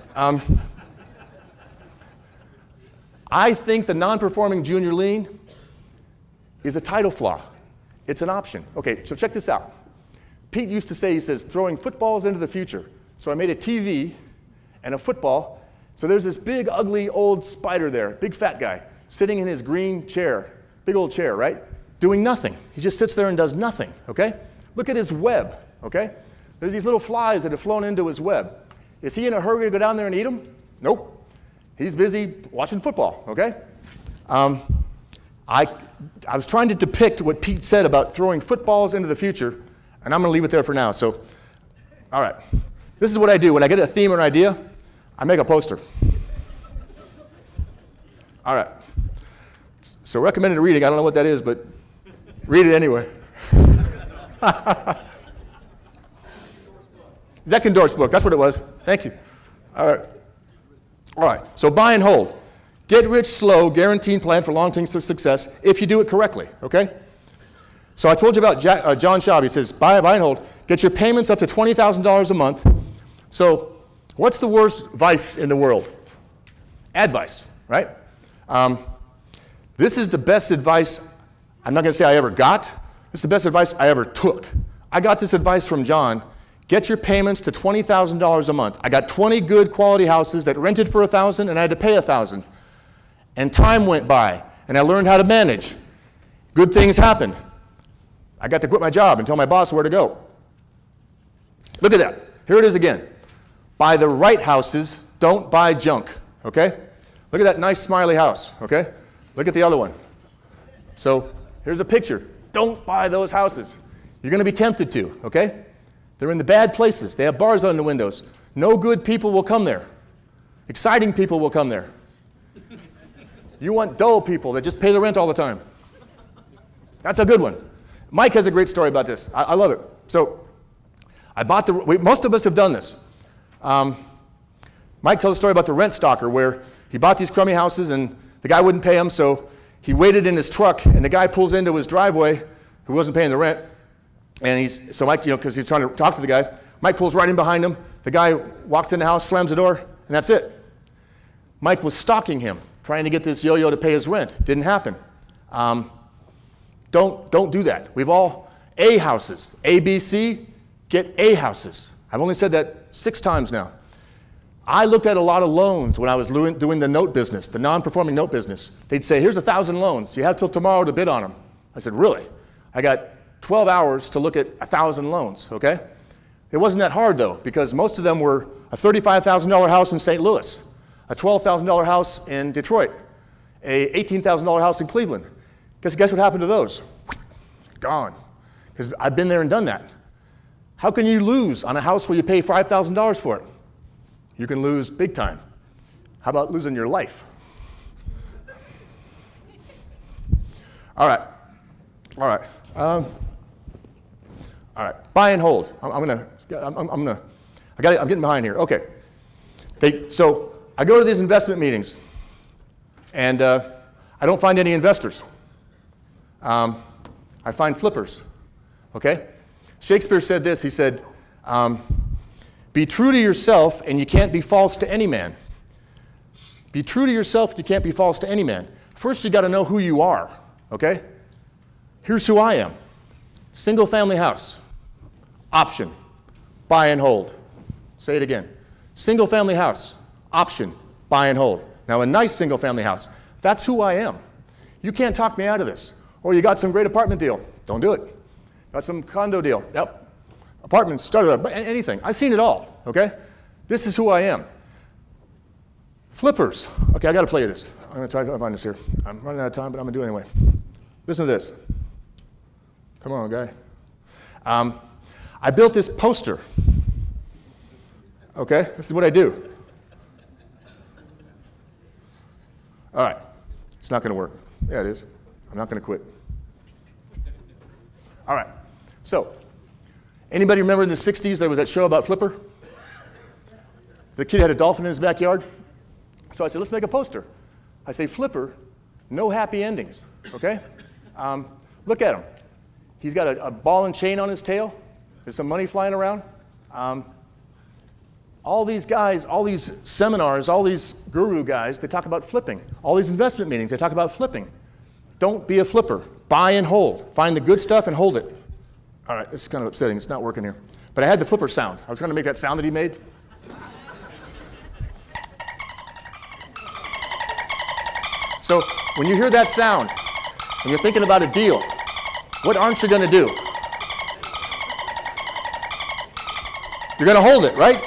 I think the non-performing junior lien is a title flaw. It's an option. Okay, so check this out. Pete used to say, he says, throwing footballs into the future. So I made a TV and a football. So there's this big, ugly, old spider there, big fat guy, sitting in his green chair, big old chair, right? Doing nothing. He just sits there and does nothing, okay? Look at his web, okay? There's these little flies that have flown into his web. Is he in a hurry to go down there and eat them? Nope. He's busy watching football, okay? I was trying to depict what Pete said about throwing footballs into the future, and I'm going to leave it there for now. So, all right. This is what I do. When I get a theme or an idea, I make a poster. All right. So recommended reading, I don't know what that is, but read it anyway. That endorsed book, that's what it was. Thank you. All right. All right, so buy and hold. Get rich slow, guaranteed plan for long-term success if you do it correctly, okay? So I told you about John Schaub. He says, buy and hold. Get your payments up to $20,000 a month. So what's the worst vice in the world? Advice, right? This is the best advice, I'm not going to say I ever got. This is the best advice I ever took. I got this advice from John. Get your payments to $20,000 a month. I got 20 good quality houses that rented for $1,000 and I had to pay $1,000. And time went by and I learned how to manage. Good things happened. I got to quit my job and tell my boss where to go. Look at that. Here it is again. Buy the right houses, don't buy junk, okay? Look at that nice smiley house, okay? Look at the other one. So here's a picture. Don't buy those houses. You're going to be tempted to, okay? They're in the bad places. They have bars on the windows. No good people will come there. Exciting people will come there. You want dull people that just pay the rent all the time. That's a good one. Mike has a great story about this. I love it. So I bought most of us have done this. Mike tells a story about the rent stalker where he bought these crummy houses and the guy wouldn't pay him, so he waited in his truck and the guy pulls into his driveway who wasn't paying the rent. And so Mike, because he's trying to talk to the guy, Mike pulls right in behind him. The guy walks in the house, slams the door, and that's it. Mike was stalking him, trying to get this yo-yo to pay his rent. Didn't happen. Don't do that. We've all A houses. A, B, C, get A houses. I've only said that 6 times now. I looked at a lot of loans when I was doing the note business, the non-performing note business. They'd say, here's 1,000 loans. You have till tomorrow to bid on them. I said, really? I got 12 hours to look at 1,000 loans, okay? It wasn't that hard, though, because most of them were a $35,000 house in St. Louis, a $12,000 house in Detroit, a $18,000 house in Cleveland. Guess what happened to those? Gone. Because I've been there and done that. How can you lose on a house where you pay $5,000 for it? You can lose big time. How about losing your life? All right. All right. All right. Buy and hold. I'm getting behind here. Okay. So I go to these investment meetings, and I don't find any investors. I find flippers. Okay. Shakespeare said this. He said, be true to yourself, and you can't be false to any man. Be true to yourself, and you can't be false to any man. First, you got to know who you are, okay? Here's who I am. Single family house. Option. Buy and hold. Say it again. Single family house. Option. Buy and hold. Now, a nice single family house. That's who I am. You can't talk me out of this. Or you got some great apartment deal. Don't do it. Got some condo deal. Yep. Apartments, started, anything. I've seen it all, okay? This is who I am. Flippers. Okay, I got to play this. I'm going to try to find this here. I'm running out of time, but I'm going to do it anyway. Listen to this. Come on, guy. I built this poster. Okay, this is what I do. All right, it's not going to work. Yeah, it is. I'm not going to quit. All right, so anybody remember in the 60s there was that show about Flipper? The kid had a dolphin in his backyard. So I said, let's make a poster. I say, Flipper, no happy endings, okay? Look at him. He's got a ball and chain on his tail. There's some money flying around. All these guys, all these seminars, all these guru guys, they talk about flipping. All these investment meetings, they talk about flipping. Don't be a flipper. Buy and hold. Find the good stuff and hold it. All right, this is kind of upsetting. It's not working here. But I had the flipper sound. I was trying to make that sound that he made. So when you hear that sound, and you're thinking about a deal, what aren't you going to do? You're going to hold it, right?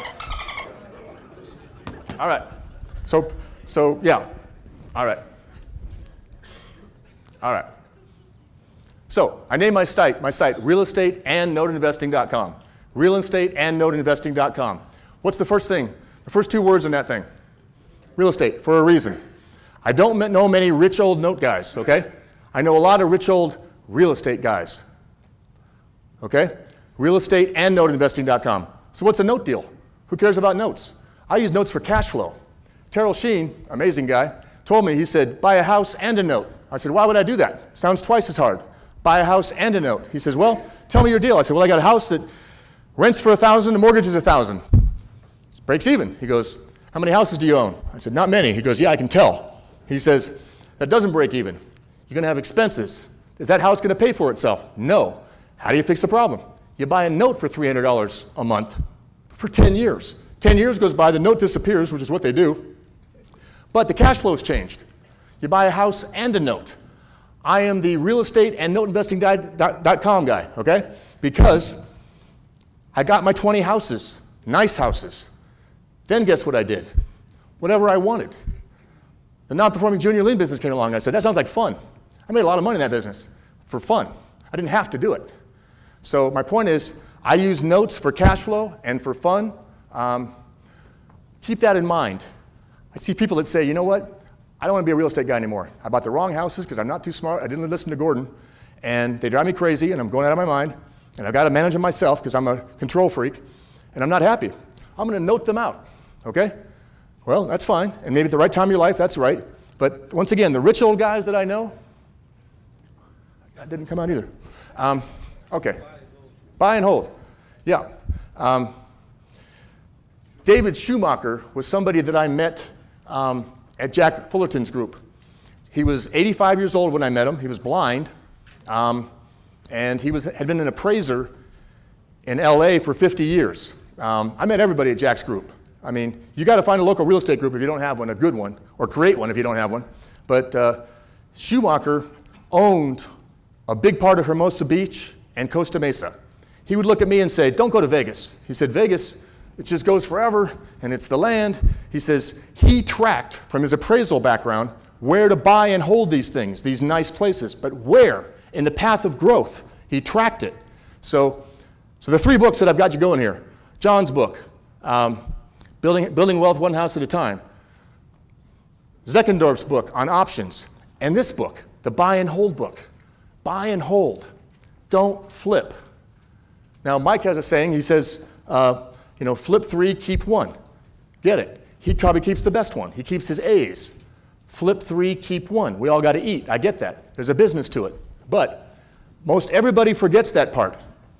All right. So yeah. All right. All right. So I named my site realestateandnoteinvesting.com. Realestateandnoteinvesting.com. What's the first thing? The first two words in that thing? Real estate, for a reason. I don't know many rich old note guys, okay? I know a lot of rich old real estate guys, okay? Realestateandnoteinvesting.com. So what's a note deal? Who cares about notes? I use notes for cash flow. Terrell Sheen, amazing guy, told me, he said, buy a house and a note. I said, why would I do that? Sounds twice as hard. Buy a house and a note. He says, well, tell me your deal. I said, well, I got a house that rents for $1,000, the mortgage is $1,000. It breaks even. He goes, how many houses do you own? I said, not many. He goes, yeah, I can tell. He says, that doesn't break even. You're going to have expenses. Is that house going to pay for itself? No. How do you fix the problem? You buy a note for $300 a month for 10 years. 10 years goes by, the note disappears, which is what they do, but the cash flow's changed. You buy a house and a note. I am the realestateandnoteinvesting.com guy, okay? Because I got my 20 houses, nice houses. Then guess what I did? Whatever I wanted. The non-performing junior lien business came along. I said, that sounds like fun. I made a lot of money in that business for fun. I didn't have to do it. So my point is, I use notes for cash flow and for fun. Keep that in mind. I see people that say, you know what? I don't want to be a real estate guy anymore. I bought the wrong houses because I'm not too smart. I didn't listen to Gordon. And they drive me crazy, and I'm going out of my mind. And I've got to manage them myself because I'm a control freak. And I'm not happy. I'm going to note them out, okay? Well, that's fine. And maybe at the right time of your life, that's right. But once again, the rich old guys that I know, that didn't come out either. Okay. Buy and hold. Yeah. David Schumacher was somebody that I met at Jack Fullerton's group. He was 85 years old when I met him. He was blind, and he had been an appraiser in LA for 50 years. I met everybody at Jack's group. I mean, you got to find a local real estate group if you don't have one, a good one, or create one if you don't have one. But Schumacher owned a big part of Hermosa Beach and Costa Mesa. He would look at me and say, don't go to Vegas. He said, Vegas, it just goes forever, and it's the land. He says he tracked, from his appraisal background, where to buy and hold these things, these nice places, but where? In the path of growth. He tracked it. So the three books that I've got you going here. John's book, Building Wealth One House at a Time. Zeckendorf's book on options. And this book, the Buy and Hold book. Buy and hold. Don't flip. Now, Mike has a saying. He says, flip 3, keep 1. Get it? He probably keeps the best one. He keeps his A's. Flip 3, keep 1. We all got to eat. I get that. There's a business to it. But most everybody forgets that part.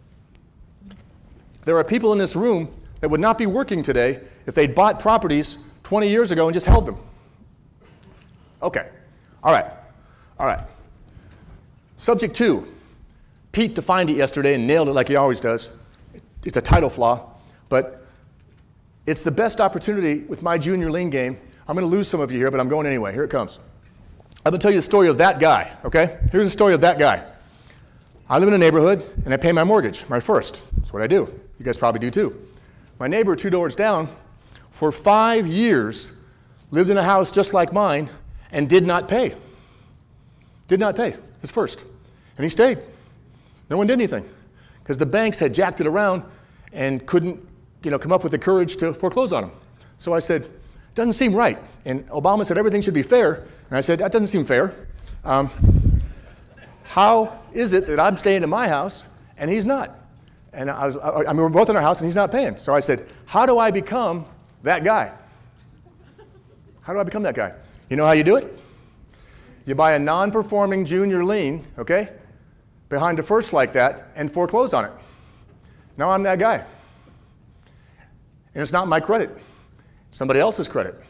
There are people in this room that would not be working today if they'd bought properties 20 years ago and just held them. Okay. All right. All right. Subject 2. Pete defined it yesterday and nailed it like he always does. It's a title flaw, but it's the best opportunity with my junior lien game. I'm going to lose some of you here, but I'm going anyway. Here it comes. I'm going to tell you the story of that guy, okay? Here's the story of that guy. I live in a neighborhood, and I pay my mortgage, my first. That's what I do. You guys probably do too. My neighbor 2 doors down, for 5 years, lived in a house just like mine and did not pay. Did not pay his first. And he stayed. No one did anything because the banks had jacked it around and couldn't come up with the courage to foreclose on him. So I said, doesn't seem right. And Obama said everything should be fair. And I said, that doesn't seem fair. How is it that I'm staying in my house and he's not? And we're both in our house and he's not paying. So I said, how do I become that guy? How do I become that guy? You know how you do it? You buy a non-performing junior lien, okay, behind a first like that and foreclose on it. Now I'm that guy. And it's not my credit. It's somebody else's credit.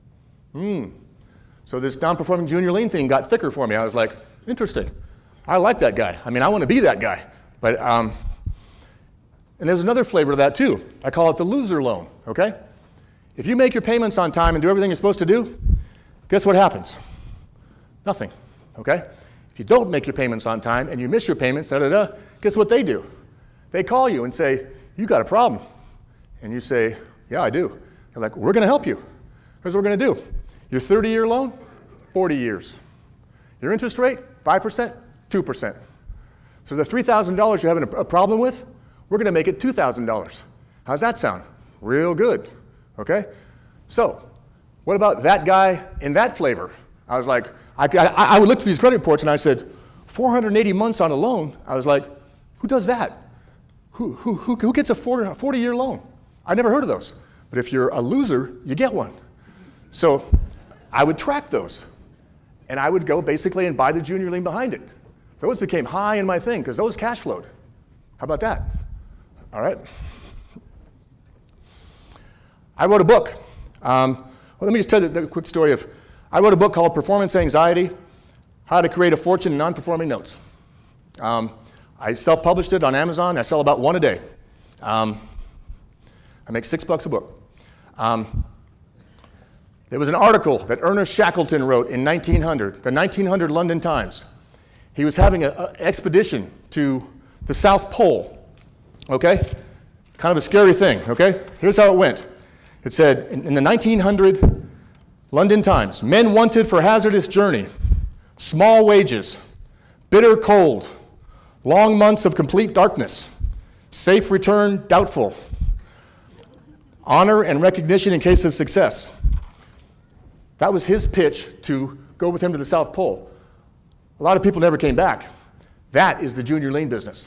So this non-performing junior lien thing got thicker for me. I was like, interesting. I like that guy. I mean, I want to be that guy. But, and there's another flavor to that too. I call it the loser loan, okay? If you make your payments on time and do everything you're supposed to do, guess what happens? Nothing, okay? If you don't make your payments on time and you miss your payments, guess what they do? They call you and say, you got a problem. And you say, yeah, I do. They're like, we're going to help you. Here's what we're going to do. Your 30-year loan, 40 years. Your interest rate, 5%? 2%. So the $3,000 you're having a problem with, we're going to make it $2,000. How's that sound? Real good, okay? So what about that guy in that flavor? I was like, I would look at these credit reports and I said, 480 months on a loan. I was like, who does that? Who gets a 40-year loan? I never heard of those. But if you're a loser, you get one. So I would track those. And I would go basically and buy the junior lien behind it. Those became high in my thing because those cash flowed. How about that? All right. I wrote a book. Well, let me just tell you the quick story of, I wrote a book called Performance Anxiety, How to Create a Fortune in Non-Performing Notes. I self-published it on Amazon. I sell about one a day. I make $6 a book. There was an article that Ernest Shackleton wrote in 1900, the 1900 London Times. He was having an expedition to the South Pole, okay? Kind of a scary thing, okay? Here's how it went. It said, in the 1900 London Times, men wanted for hazardous journey, small wages, bitter cold, long months of complete darkness, safe return doubtful, honor and recognition in case of success. That was his pitch to go with him to the South Pole. A lot of people never came back. That is the junior lien business.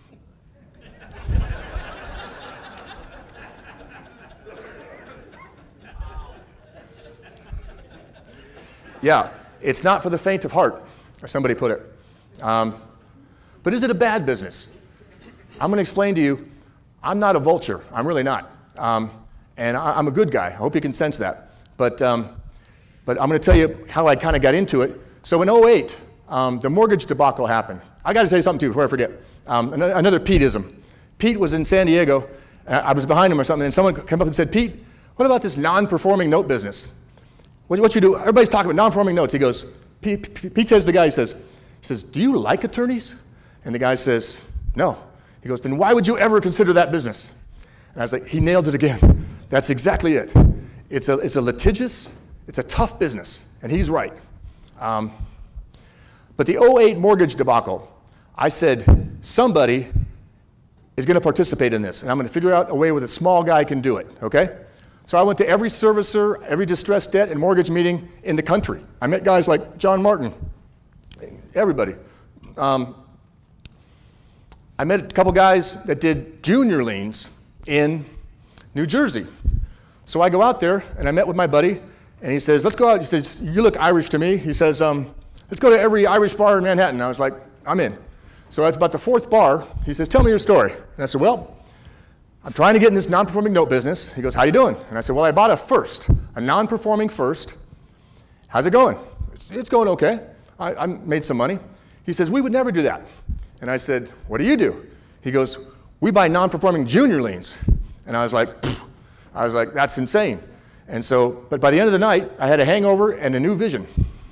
Yeah, it's not for the faint of heart, or somebody put it. But is it a bad business? I'm going to explain to you, I'm not a vulture. I'm really not. And I'm a good guy. I hope you can sense that. But I'm going to tell you how I kind of got into it. So in 2008, the mortgage debacle happened. I got to tell you something too before I forget. Another Peteism. Pete was in San Diego. I was behind him or something, and someone came up and said, Pete, what about this non-performing note business? What you do? Everybody's talking about non-performing notes. He goes, Pete says to the guy, he says, do you like attorneys? And the guy says, no. He goes, then why would you ever consider that business? And I was like, he nailed it again. That's exactly it. It's a litigious, it's a tough business, and he's right. But the 2008 mortgage debacle, I said, somebody is going to participate in this, and I'm going to figure out a way where the small guy can do it, okay? So I went to every servicer, every distressed debt and mortgage meeting in the country. I met guys like John Martin, everybody. I met a couple guys that did junior liens in New Jersey. So I go out there, and I met with my buddy, and he says, let's go out. He says, you look Irish to me. He says, let's go to every Irish bar in Manhattan. I was like, I'm in. So at about the fourth bar, he says, tell me your story. And I said, well, I'm trying to get in this non-performing note business. He goes, how you doing? And I said, well, I bought a non-performing first. How's it going? It's going okay. I made some money. He says, we would never do that. And I said, what do you do? He goes, we buy non-performing junior liens. And I was like, that's insane. And so, but by the end of the night, I had a hangover and a new vision.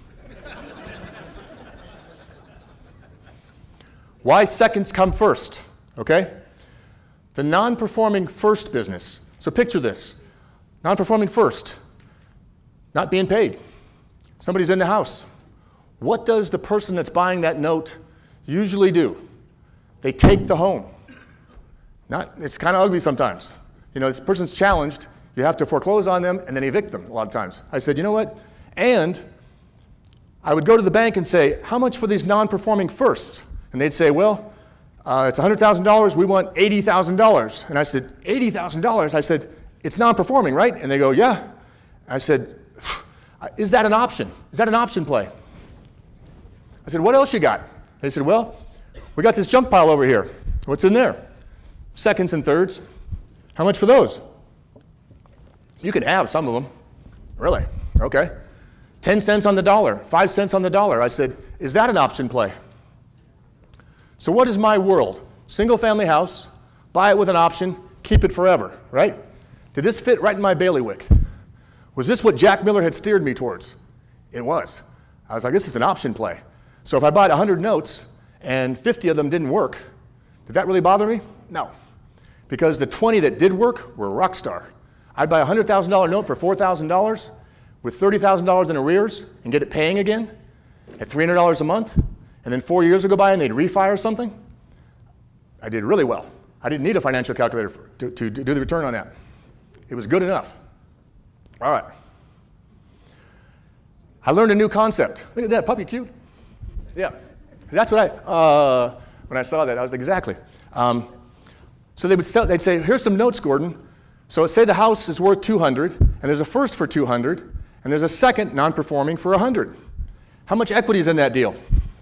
Why seconds come first, okay? The non-performing first business. So picture this, non-performing first, not being paid. Somebody's in the house. What does the person that's buying that note usually do? They take the home. It's kind of ugly sometimes. You know, this person's challenged, you have to foreclose on them and then evict them a lot of times. I said, you know what? And I would go to the bank and say, how much for these non-performing firsts? And they'd say, well, it's $100,000, we want $80,000. And I said, $80,000? I said, it's non-performing, right? And they go, yeah. I said, is that an option? Is that an option play? I said, what else you got? They said, well, we got this junk pile over here. What's in there? Seconds and thirds. How much for those? You could have some of them. Really? Okay. 10 cents on the dollar, 5 cents on the dollar. I said, is that an option play? So what is my world? Single family house, buy it with an option, keep it forever, right? Did this fit right in my bailiwick? Was this what Jack Miller had steered me towards? It was. I was like, this is an option play. So if I bought 100 notes and 50 of them didn't work, did that really bother me? No. Because the 20 that did work were rock star. I'd buy a $100,000 note for $4,000 with $30,000 in arrears and get it paying again at $300 a month, and then 4 years would go by and they'd refi or something, I did really well. I didn't need a financial calculator to do the return on that. It was good enough. All right. I learned a new concept. Look at that, puppy cute. Yeah, that's what when I saw that, I was exactly. So they'd say, here's some notes, Gordon. So let's say the house is worth 200, and there's a first for 200, and there's a second non-performing for 100. How much equity is in that deal?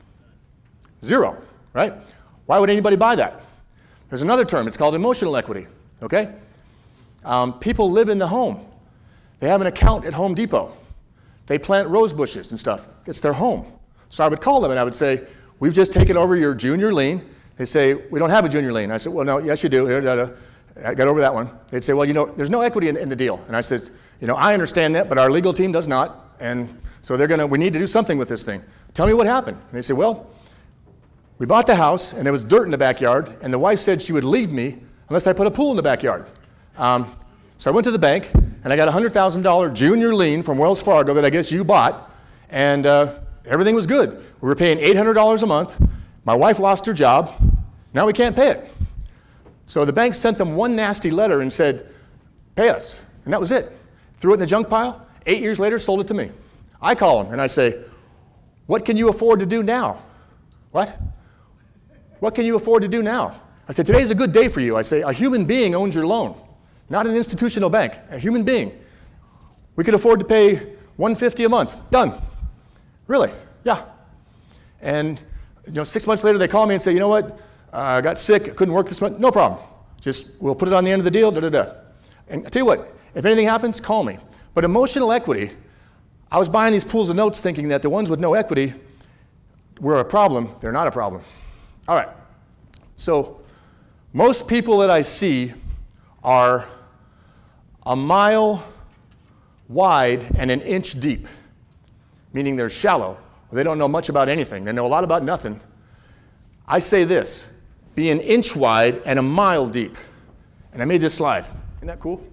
0, right? Why would anybody buy that? There's another term, it's called emotional equity, okay? People live in the home. They have an account at Home Depot. They plant rose bushes and stuff. It's their home. So I would call them and I would say, we've just taken over your junior lien. They say, we don't have a junior lien. I said, well, no, yes, you do. Here, I got over that one. They'd say, well, you know, there's no equity in the deal. And I said, you know, I understand that, but our legal team does not. And so we need to do something with this thing. Tell me what happened. And they said, well, we bought the house and there was dirt in the backyard, and the wife said she would leave me unless I put a pool in the backyard. So I went to the bank and I got a $100,000 junior lien from Wells Fargo that I guess you bought, and everything was good. We were paying $800 a month. My wife lost her job. Now we can't pay it. So the bank sent them one nasty letter and said, pay us. And that was it. Threw it in the junk pile. 8 years later, sold it to me. I call them and I say, what can you afford to do now? What? What can you afford to do now? I said, today's a good day for you. I say, a human being owns your loan, not an institutional bank, a human being. We could afford to pay $150 a month. Done. Really? Yeah. And 6 months later, they call me and say, you know what? I got sick, couldn't work this month. No problem. Just, we'll put it on the end of the deal, da-da-da. And I tell you what, if anything happens, call me. But emotional equity, I was buying these pools of notes thinking that the ones with no equity were a problem. They're not a problem. All right. So most people that I see are a mile wide and an inch deep, meaning they're shallow. They don't know much about anything. They know a lot about nothing. I say this, be an inch wide and a mile deep. And I made this slide. Isn't that cool?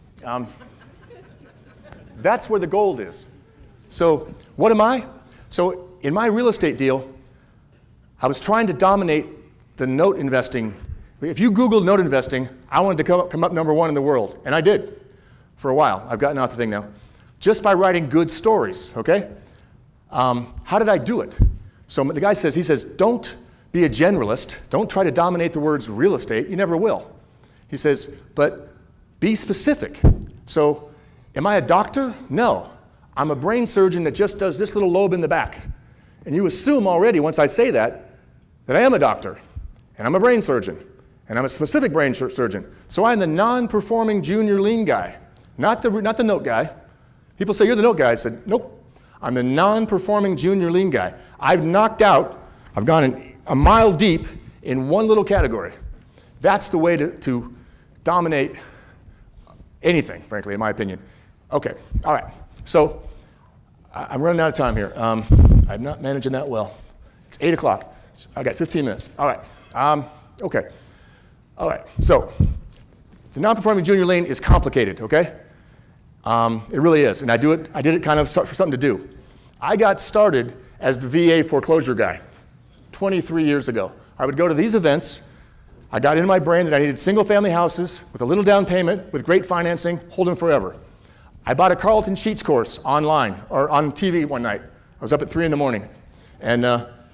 That's where the gold is. So what am I? So in my real estate deal, I was trying to dominate the note investing. If you Google note investing, I wanted to come up number 1 in the world. And I did for a while. I've gotten off the thing now. Just by writing good stories, okay? How did I do it? So the guy says, he says, don't be a generalist. Don't try to dominate the words real estate. You never will. He says, but be specific. So am I a doctor? No. I'm a brain surgeon that just does this little lobe in the back. And you assume already, once I say that I am a doctor, and I'm a brain surgeon, and I'm a specific brain surgeon. So I'm the non-performing junior lien guy, not the note guy. People say, you're the note guy. I said, nope. I'm the non-performing junior lien guy. I've gone a mile deep in one little category. That's the way to dominate anything, frankly, in my opinion. Okay, all right. So I'm running out of time here. I'm not managing that well. It's 8 o'clock. I got 15 minutes. All right. Okay. All right. So the non-performing junior lien is complicated, okay? It really is. And I did it kind of for something to do. I got started as the VA foreclosure guy 23 years ago. I would go to these events. I got in my brain that I needed single-family houses with a little down payment, with great financing, hold them forever. I bought a Carlton Sheets course online, or on TV one night. I was up at 3 in the morning and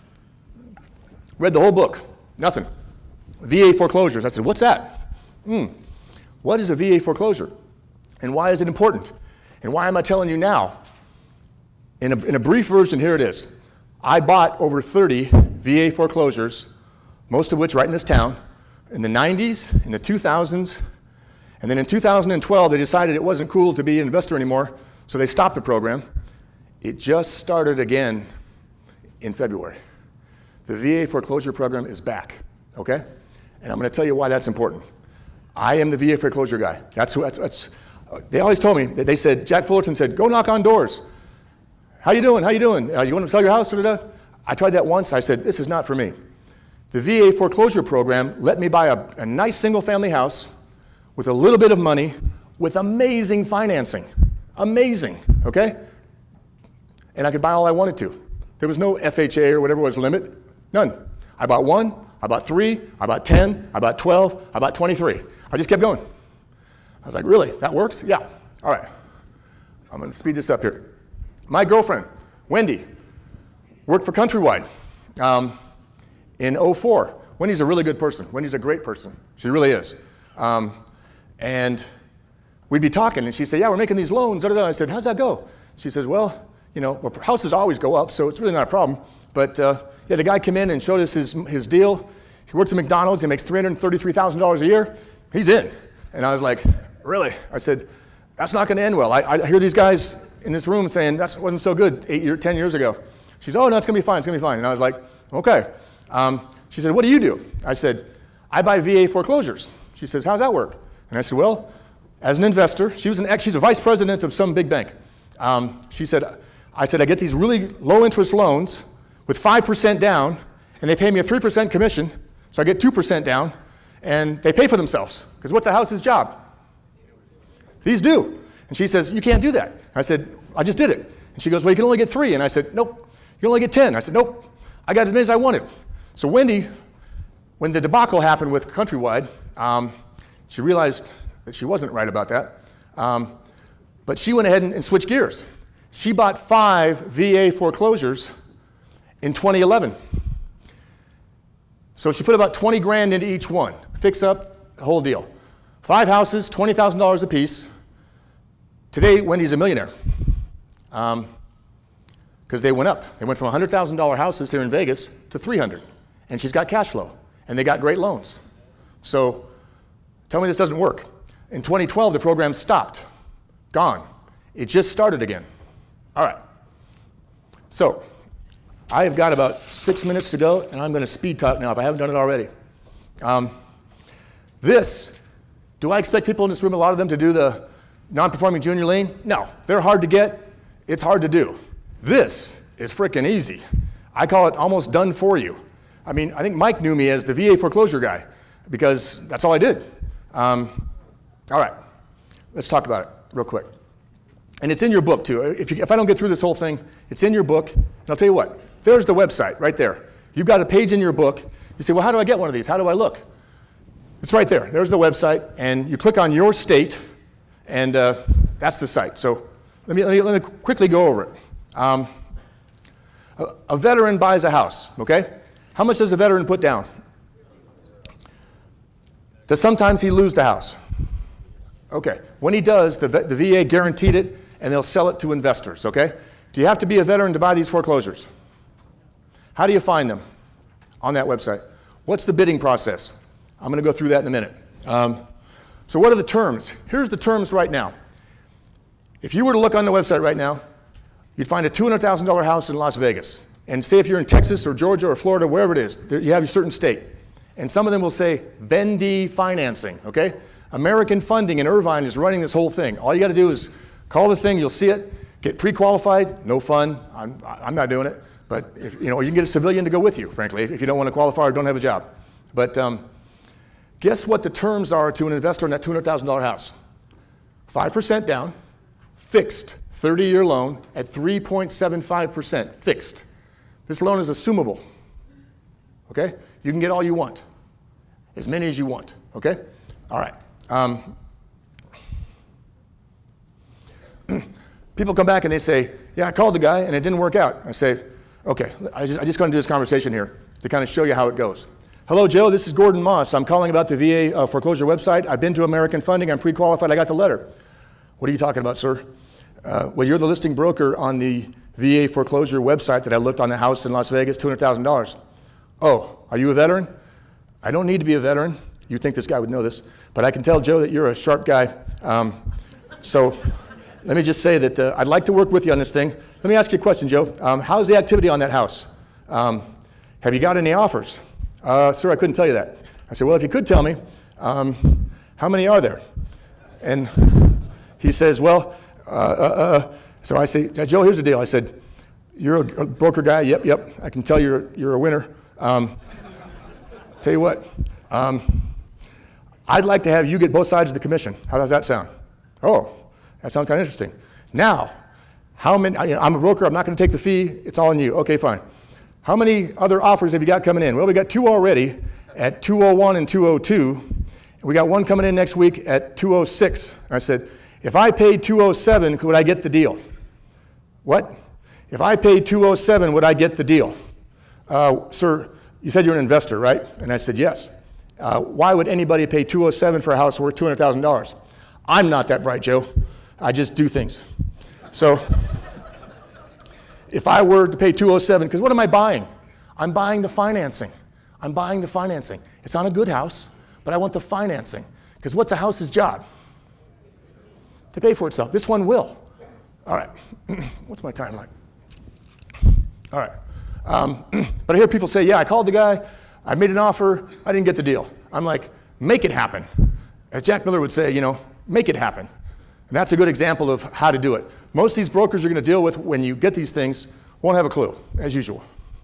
read the whole book. Nothing. VA foreclosures. I said, what's that? What is a VA foreclosure? And why is it important? And why am I telling you now? In a brief version, here it is. I bought over 30 VA foreclosures, most of which right in this town, in the 90s, in the 2000s, and then in 2012, they decided it wasn't cool to be an investor anymore, so they stopped the program. It just started again in February. The VA foreclosure program is back, okay? And I'm going to tell you why that's important. I am the VA foreclosure guy. They always told me, they said, Jack Fullerton said, go knock on doors. How you doing? How you doing? You want to sell your house? I tried that once. I said, this is not for me. The VA foreclosure program let me buy a nice single-family house with a little bit of money with amazing financing. Amazing, okay? And I could buy all I wanted to. There was no FHA or whatever was limit. None. I bought 1, I bought 3, I bought 10, I bought 12, I bought 23. I just kept going. I was like, really? That works? Yeah. All right. I'm going to speed this up here. My girlfriend, Wendy, worked for Countrywide in '04. Wendy's a really good person. Wendy's a great person. She really is. And we'd be talking, and she'd say, yeah, we're making these loans. I said, how's that go? She says, well, houses always go up, so it's really not a problem. But yeah, the guy came in and showed us his deal. He works at McDonald's. He makes $333,000 a year. He's in. And I was like, really? I said, that's not going to end well. I hear these guys in this room saying that wasn't so good 10 years ago. She said, oh, no, it's going to be fine. It's going to be fine. And I was like, okay. She said, what do you do? I said, I buy VA foreclosures. She says, how's that work? And I said, well, as an investor, she's a vice president of some big bank. I said, I get these really low interest loans with 5% down, and they pay me a 3% commission, so I get 2% down, and they pay for themselves, because what's a house's job? These do. And she says, you can't do that. I said, I just did it. And she goes, well, you can only get 3. And I said, nope, you can only get 10. I said, nope, I got as many as I wanted. So Wendy, when the debacle happened with Countrywide, she realized that she wasn't right about that. But she went ahead and switched gears. She bought 5 VA foreclosures in 2011. So she put about 20 grand into each one, fix up the whole deal. 5 houses, $20,000 a piece. Today, Wendy's a millionaire because they went up. They went from $100,000 houses here in Vegas to 300, and she's got cash flow, and they got great loans. So tell me this doesn't work. In 2012, the program stopped, gone. It just started again. All right. So I have got about 6 minutes to go, and I'm going to speed talk now if I haven't done it already. Do I expect people in this room, a lot of them, to do the non-performing junior lien? No. They're hard to get. It's hard to do. This is freaking easy. I call it almost done for you. I mean, I think Mike knew me as the VA foreclosure guy because that's all I did. All right. Let's talk about it real quick. And it's in your book, too. If I don't get through this whole thing, it's in your book. And I'll tell you what. There's the website right there. You've got a page in your book. You say, well, how do I get one of these? How do I look? It's right there. There's the website. And you click on your state, and that's the site. So let me quickly go over it. A veteran buys a house, okay? How much does a veteran put down? Does sometimes he lose the house? Okay. When he does, the VA guaranteed it, and they'll sell it to investors, okay? Do you have to be a veteran to buy these foreclosures? How do you find them on that website? What's the bidding process? I'm going to go through that in a minute. So what are the terms? Here's the terms right now. If you were to look on the website right now, you'd find a $200,000 house in Las Vegas. And say if you're in Texas or Georgia or Florida, wherever it is, you have a certain state. And some of them will say Bendy Financing, okay? American Funding in Irvine is running this whole thing. All you got to do is call the thing, you'll see it, get pre-qualified, no fun. I'm not doing it. But if, you can get a civilian to go with you, frankly, if you don't want to qualify or don't have a job. But guess what the terms are to an investor in that $200,000 house? 5% down, fixed, 30-year loan at 3.75%, fixed. This loan is assumable, okay? You can get all you want, as many as you want, okay? All right. People come back and they say, yeah, I called the guy and it didn't work out. I say, okay, I just going to do this conversation here to kind of show you how it goes. Hello, Joe, this is Gordon Moss. I'm calling about the VA foreclosure website. I've been to American Funding. I'm pre-qualified. I got the letter. What are you talking about, sir? Well, you're the listing broker on the VA foreclosure website that I looked on the house in Las Vegas, $200,000. Oh, are you a veteran? I don't need to be a veteran. You'd think this guy would know this. But I can tell, Joe, that you're a sharp guy. So let me just say that I'd like to work with you on this thing. Let me ask you a question, Joe. How's the activity on that house? Have you got any offers? Sir, I couldn't tell you that. I said, well, if you could tell me, how many are there? And he says, well, so I say, Joe, here's the deal. I said, you're a broker guy. Yep. I can tell you're a winner. Tell you what, I'd like to have you get both sides of the commission. How does that sound? Oh, that sounds kind of interesting. Now, how many, I'm a broker. I'm not going to take the fee. It's all on you. Okay, fine. How many other offers have you got coming in? Well, we got 2 already at 201 and 202. And we got one coming in next week at 206. I said, if I paid 207, would I get the deal? What? If I paid 207, would I get the deal? Sir, you said you're an investor, right? And I said, yes. Why would anybody pay 207 for a house worth $200,000? I'm not that bright, Joe. I just do things. So if I were to pay 207, because what am I buying? I'm buying the financing. I'm buying the financing. It's not a good house, but I want the financing. Because what's a house's job? To pay for itself. This one will. All right. What's my time like? All right. But I hear people say, yeah, I called the guy, I made an offer, I didn't get the deal. I'm like, make it happen. As Jack Miller would say, make it happen. And that's a good example of how to do it. Most of these brokers you're going to deal with when you get these things won't have a clue, as usual.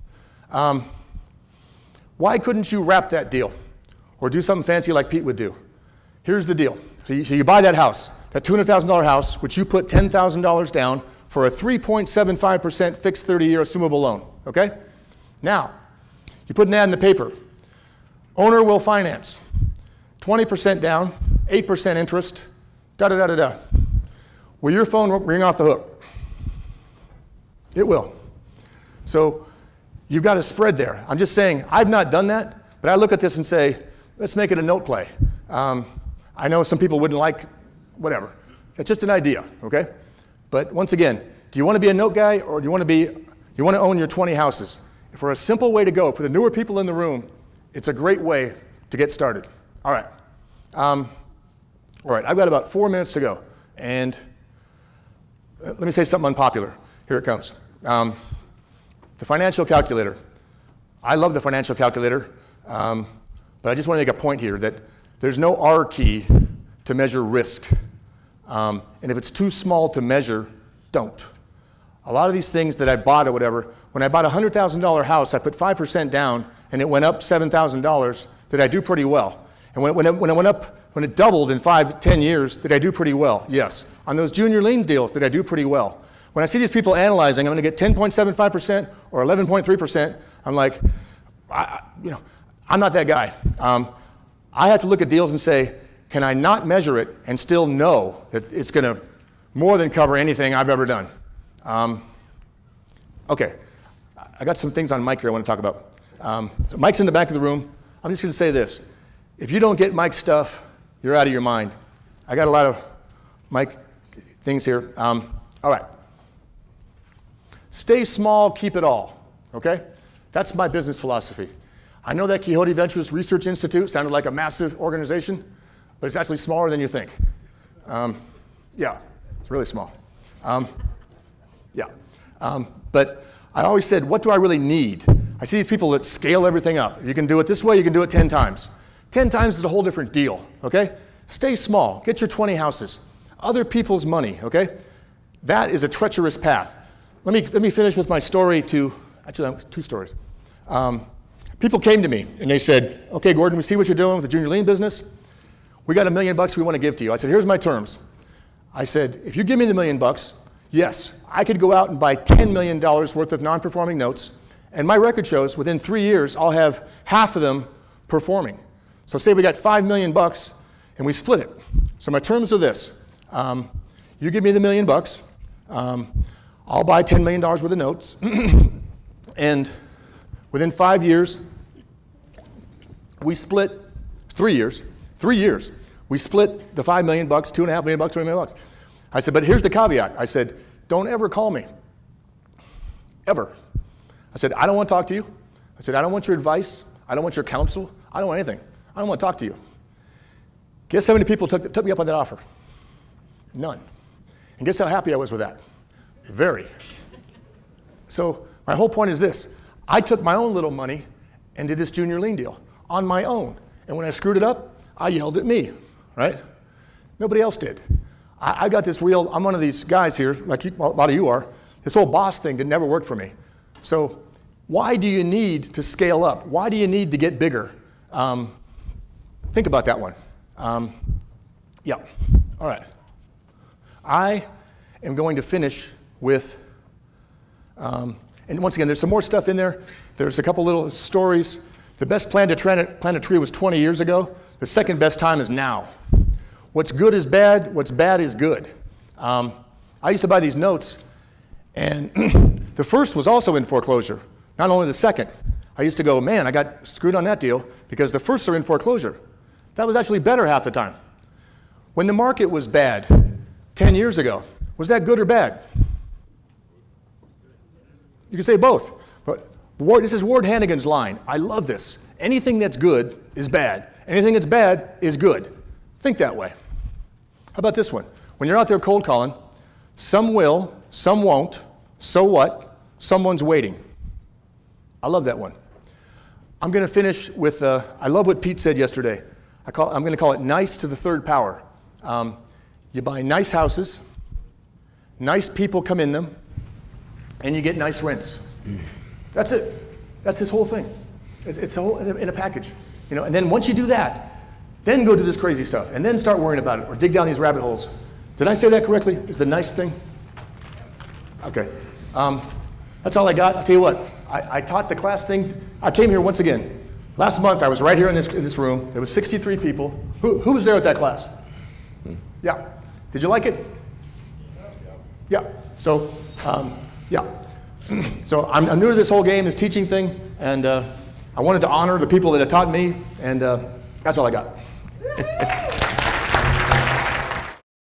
Why couldn't you wrap that deal or do something fancy like Pete would do? Here's the deal. So you buy that house, that $200,000 house, which you put $10,000 down for a 3.75% fixed 30-year assumable loan, okay? Now, you put an ad in the paper. Owner will finance. 20% down, 8% interest, da-da-da-da-da. Will your phone ring off the hook? It will. So you've got a spread there. I'm just saying, I've not done that, but I look at this and say, let's make it a note play. I know some people wouldn't like whatever. It's just an idea, okay? But once again, do you want to be a note guy or do you want to own your 20 houses? For a simple way to go, for the newer people in the room, it's a great way to get started. All right. All right, I've got about 4 minutes to go. And let me say something unpopular. Here it comes. The financial calculator. I love the financial calculator, but I just want to make a point here that there's no R key to measure risk. And if it's too small to measure, don't. A lot of these things that I bought or whatever, when I bought a $100,000 house, I put 5% down, and it went up $7,000. Did I do pretty well? And when it doubled in 5-10 years, did I do pretty well? Yes. On those junior lien deals, did I do pretty well? When I see these people analyzing, I'm going to get 10.75% or 11.3%. I'm like, I'm not that guy. I have to look at deals and say, can I not measure it and still know that it's going to more than cover anything I've ever done? Okay, I got some things on Mike here I want to talk about. So Mike's in the back of the room. I'm just going to say this. If you don't get Mike's stuff, you're out of your mind. I got a lot of Mike things here. All right. Stay small, keep it all, okay? That's my business philosophy. I know that Quixote Ventures Research Institute sounded like a massive organization, but it's actually smaller than you think. Yeah, it's really small. But I always said, what do I really need? I see these people that scale everything up. You can do it this way, you can do it 10 times. 10 times is a whole different deal, okay? Stay small, get your 20 houses. Other people's money, okay? That is a treacherous path. Let me finish with my story actually I have 2 stories. People came to me and they said, okay, Gordon, we see what you're doing with the junior lien business. We got $1 million we want to give to you. I said, here's my terms. I said, if you give me the $1 million, yes, I could go out and buy $10 million worth of non-performing notes, and my record shows within 3 years, I'll have half of them performing. So say we got $5 million and we split it. So my terms are this. You give me the $1 million, I'll buy $10 million worth of notes, and within 5 years, we split, 3 years, we split the $5 million, $2.5 million, $20 million. I said, but here's the caveat. I said, don't ever call me, ever. I said, I don't want to talk to you. I said, I don't want your advice. I don't want your counsel. I don't want anything. I don't want to talk to you. Guess how many people took me up on that offer? None. And guess how happy I was with that? Very. So my whole point is this. I took my own little money and did this junior lien deal on my own. And when I screwed it up, I yelled at me, right? Nobody else did. I got this real, I'm one of these guys here, like a lot of you are. This whole boss thing did never work for me. So why do you need to scale up? Why do you need to get bigger? Think about that one. Yeah, all right. I am going to finish with, And once again, there's some more stuff in there. There's a couple little stories. The best plan to plant a tree was 20 years ago. The second best time is now. What's good is bad. What's bad is good. I used to buy these notes, and the first was also in foreclosure, not only the second. I used to go, man, I got screwed on that deal because the firsts are in foreclosure. That was actually better half the time. When the market was bad 10 years ago, was that good or bad? You can say both. But this is Ward Hannigan's line. I love this. Anything that's good is bad. Anything that's bad is good. Think that way. How about this one? When you're out there cold calling, some will, some won't. So what? Someone's waiting. I love that one. I'm going to finish with, I love what Pete said yesterday. I'm going to call it nice to the third power. You buy nice houses, nice people come in them, and you get nice rents. That's it. That's this whole thing. It's all in a package. You know, and then once you do that, then go do this crazy stuff, and then start worrying about it, or dig down these rabbit holes. Did I say that correctly? Is the nice thing? Okay. That's all I got. I'll tell you what. I taught the class thing. I came here once again. Last month, I was right here in this room. There was 63 people. Who was there at that class? Yeah. Did you like it? Yeah. So, yeah. So I'm new to this whole game, this teaching thing, and I wanted to honor the people that have taught me, and that's all I got.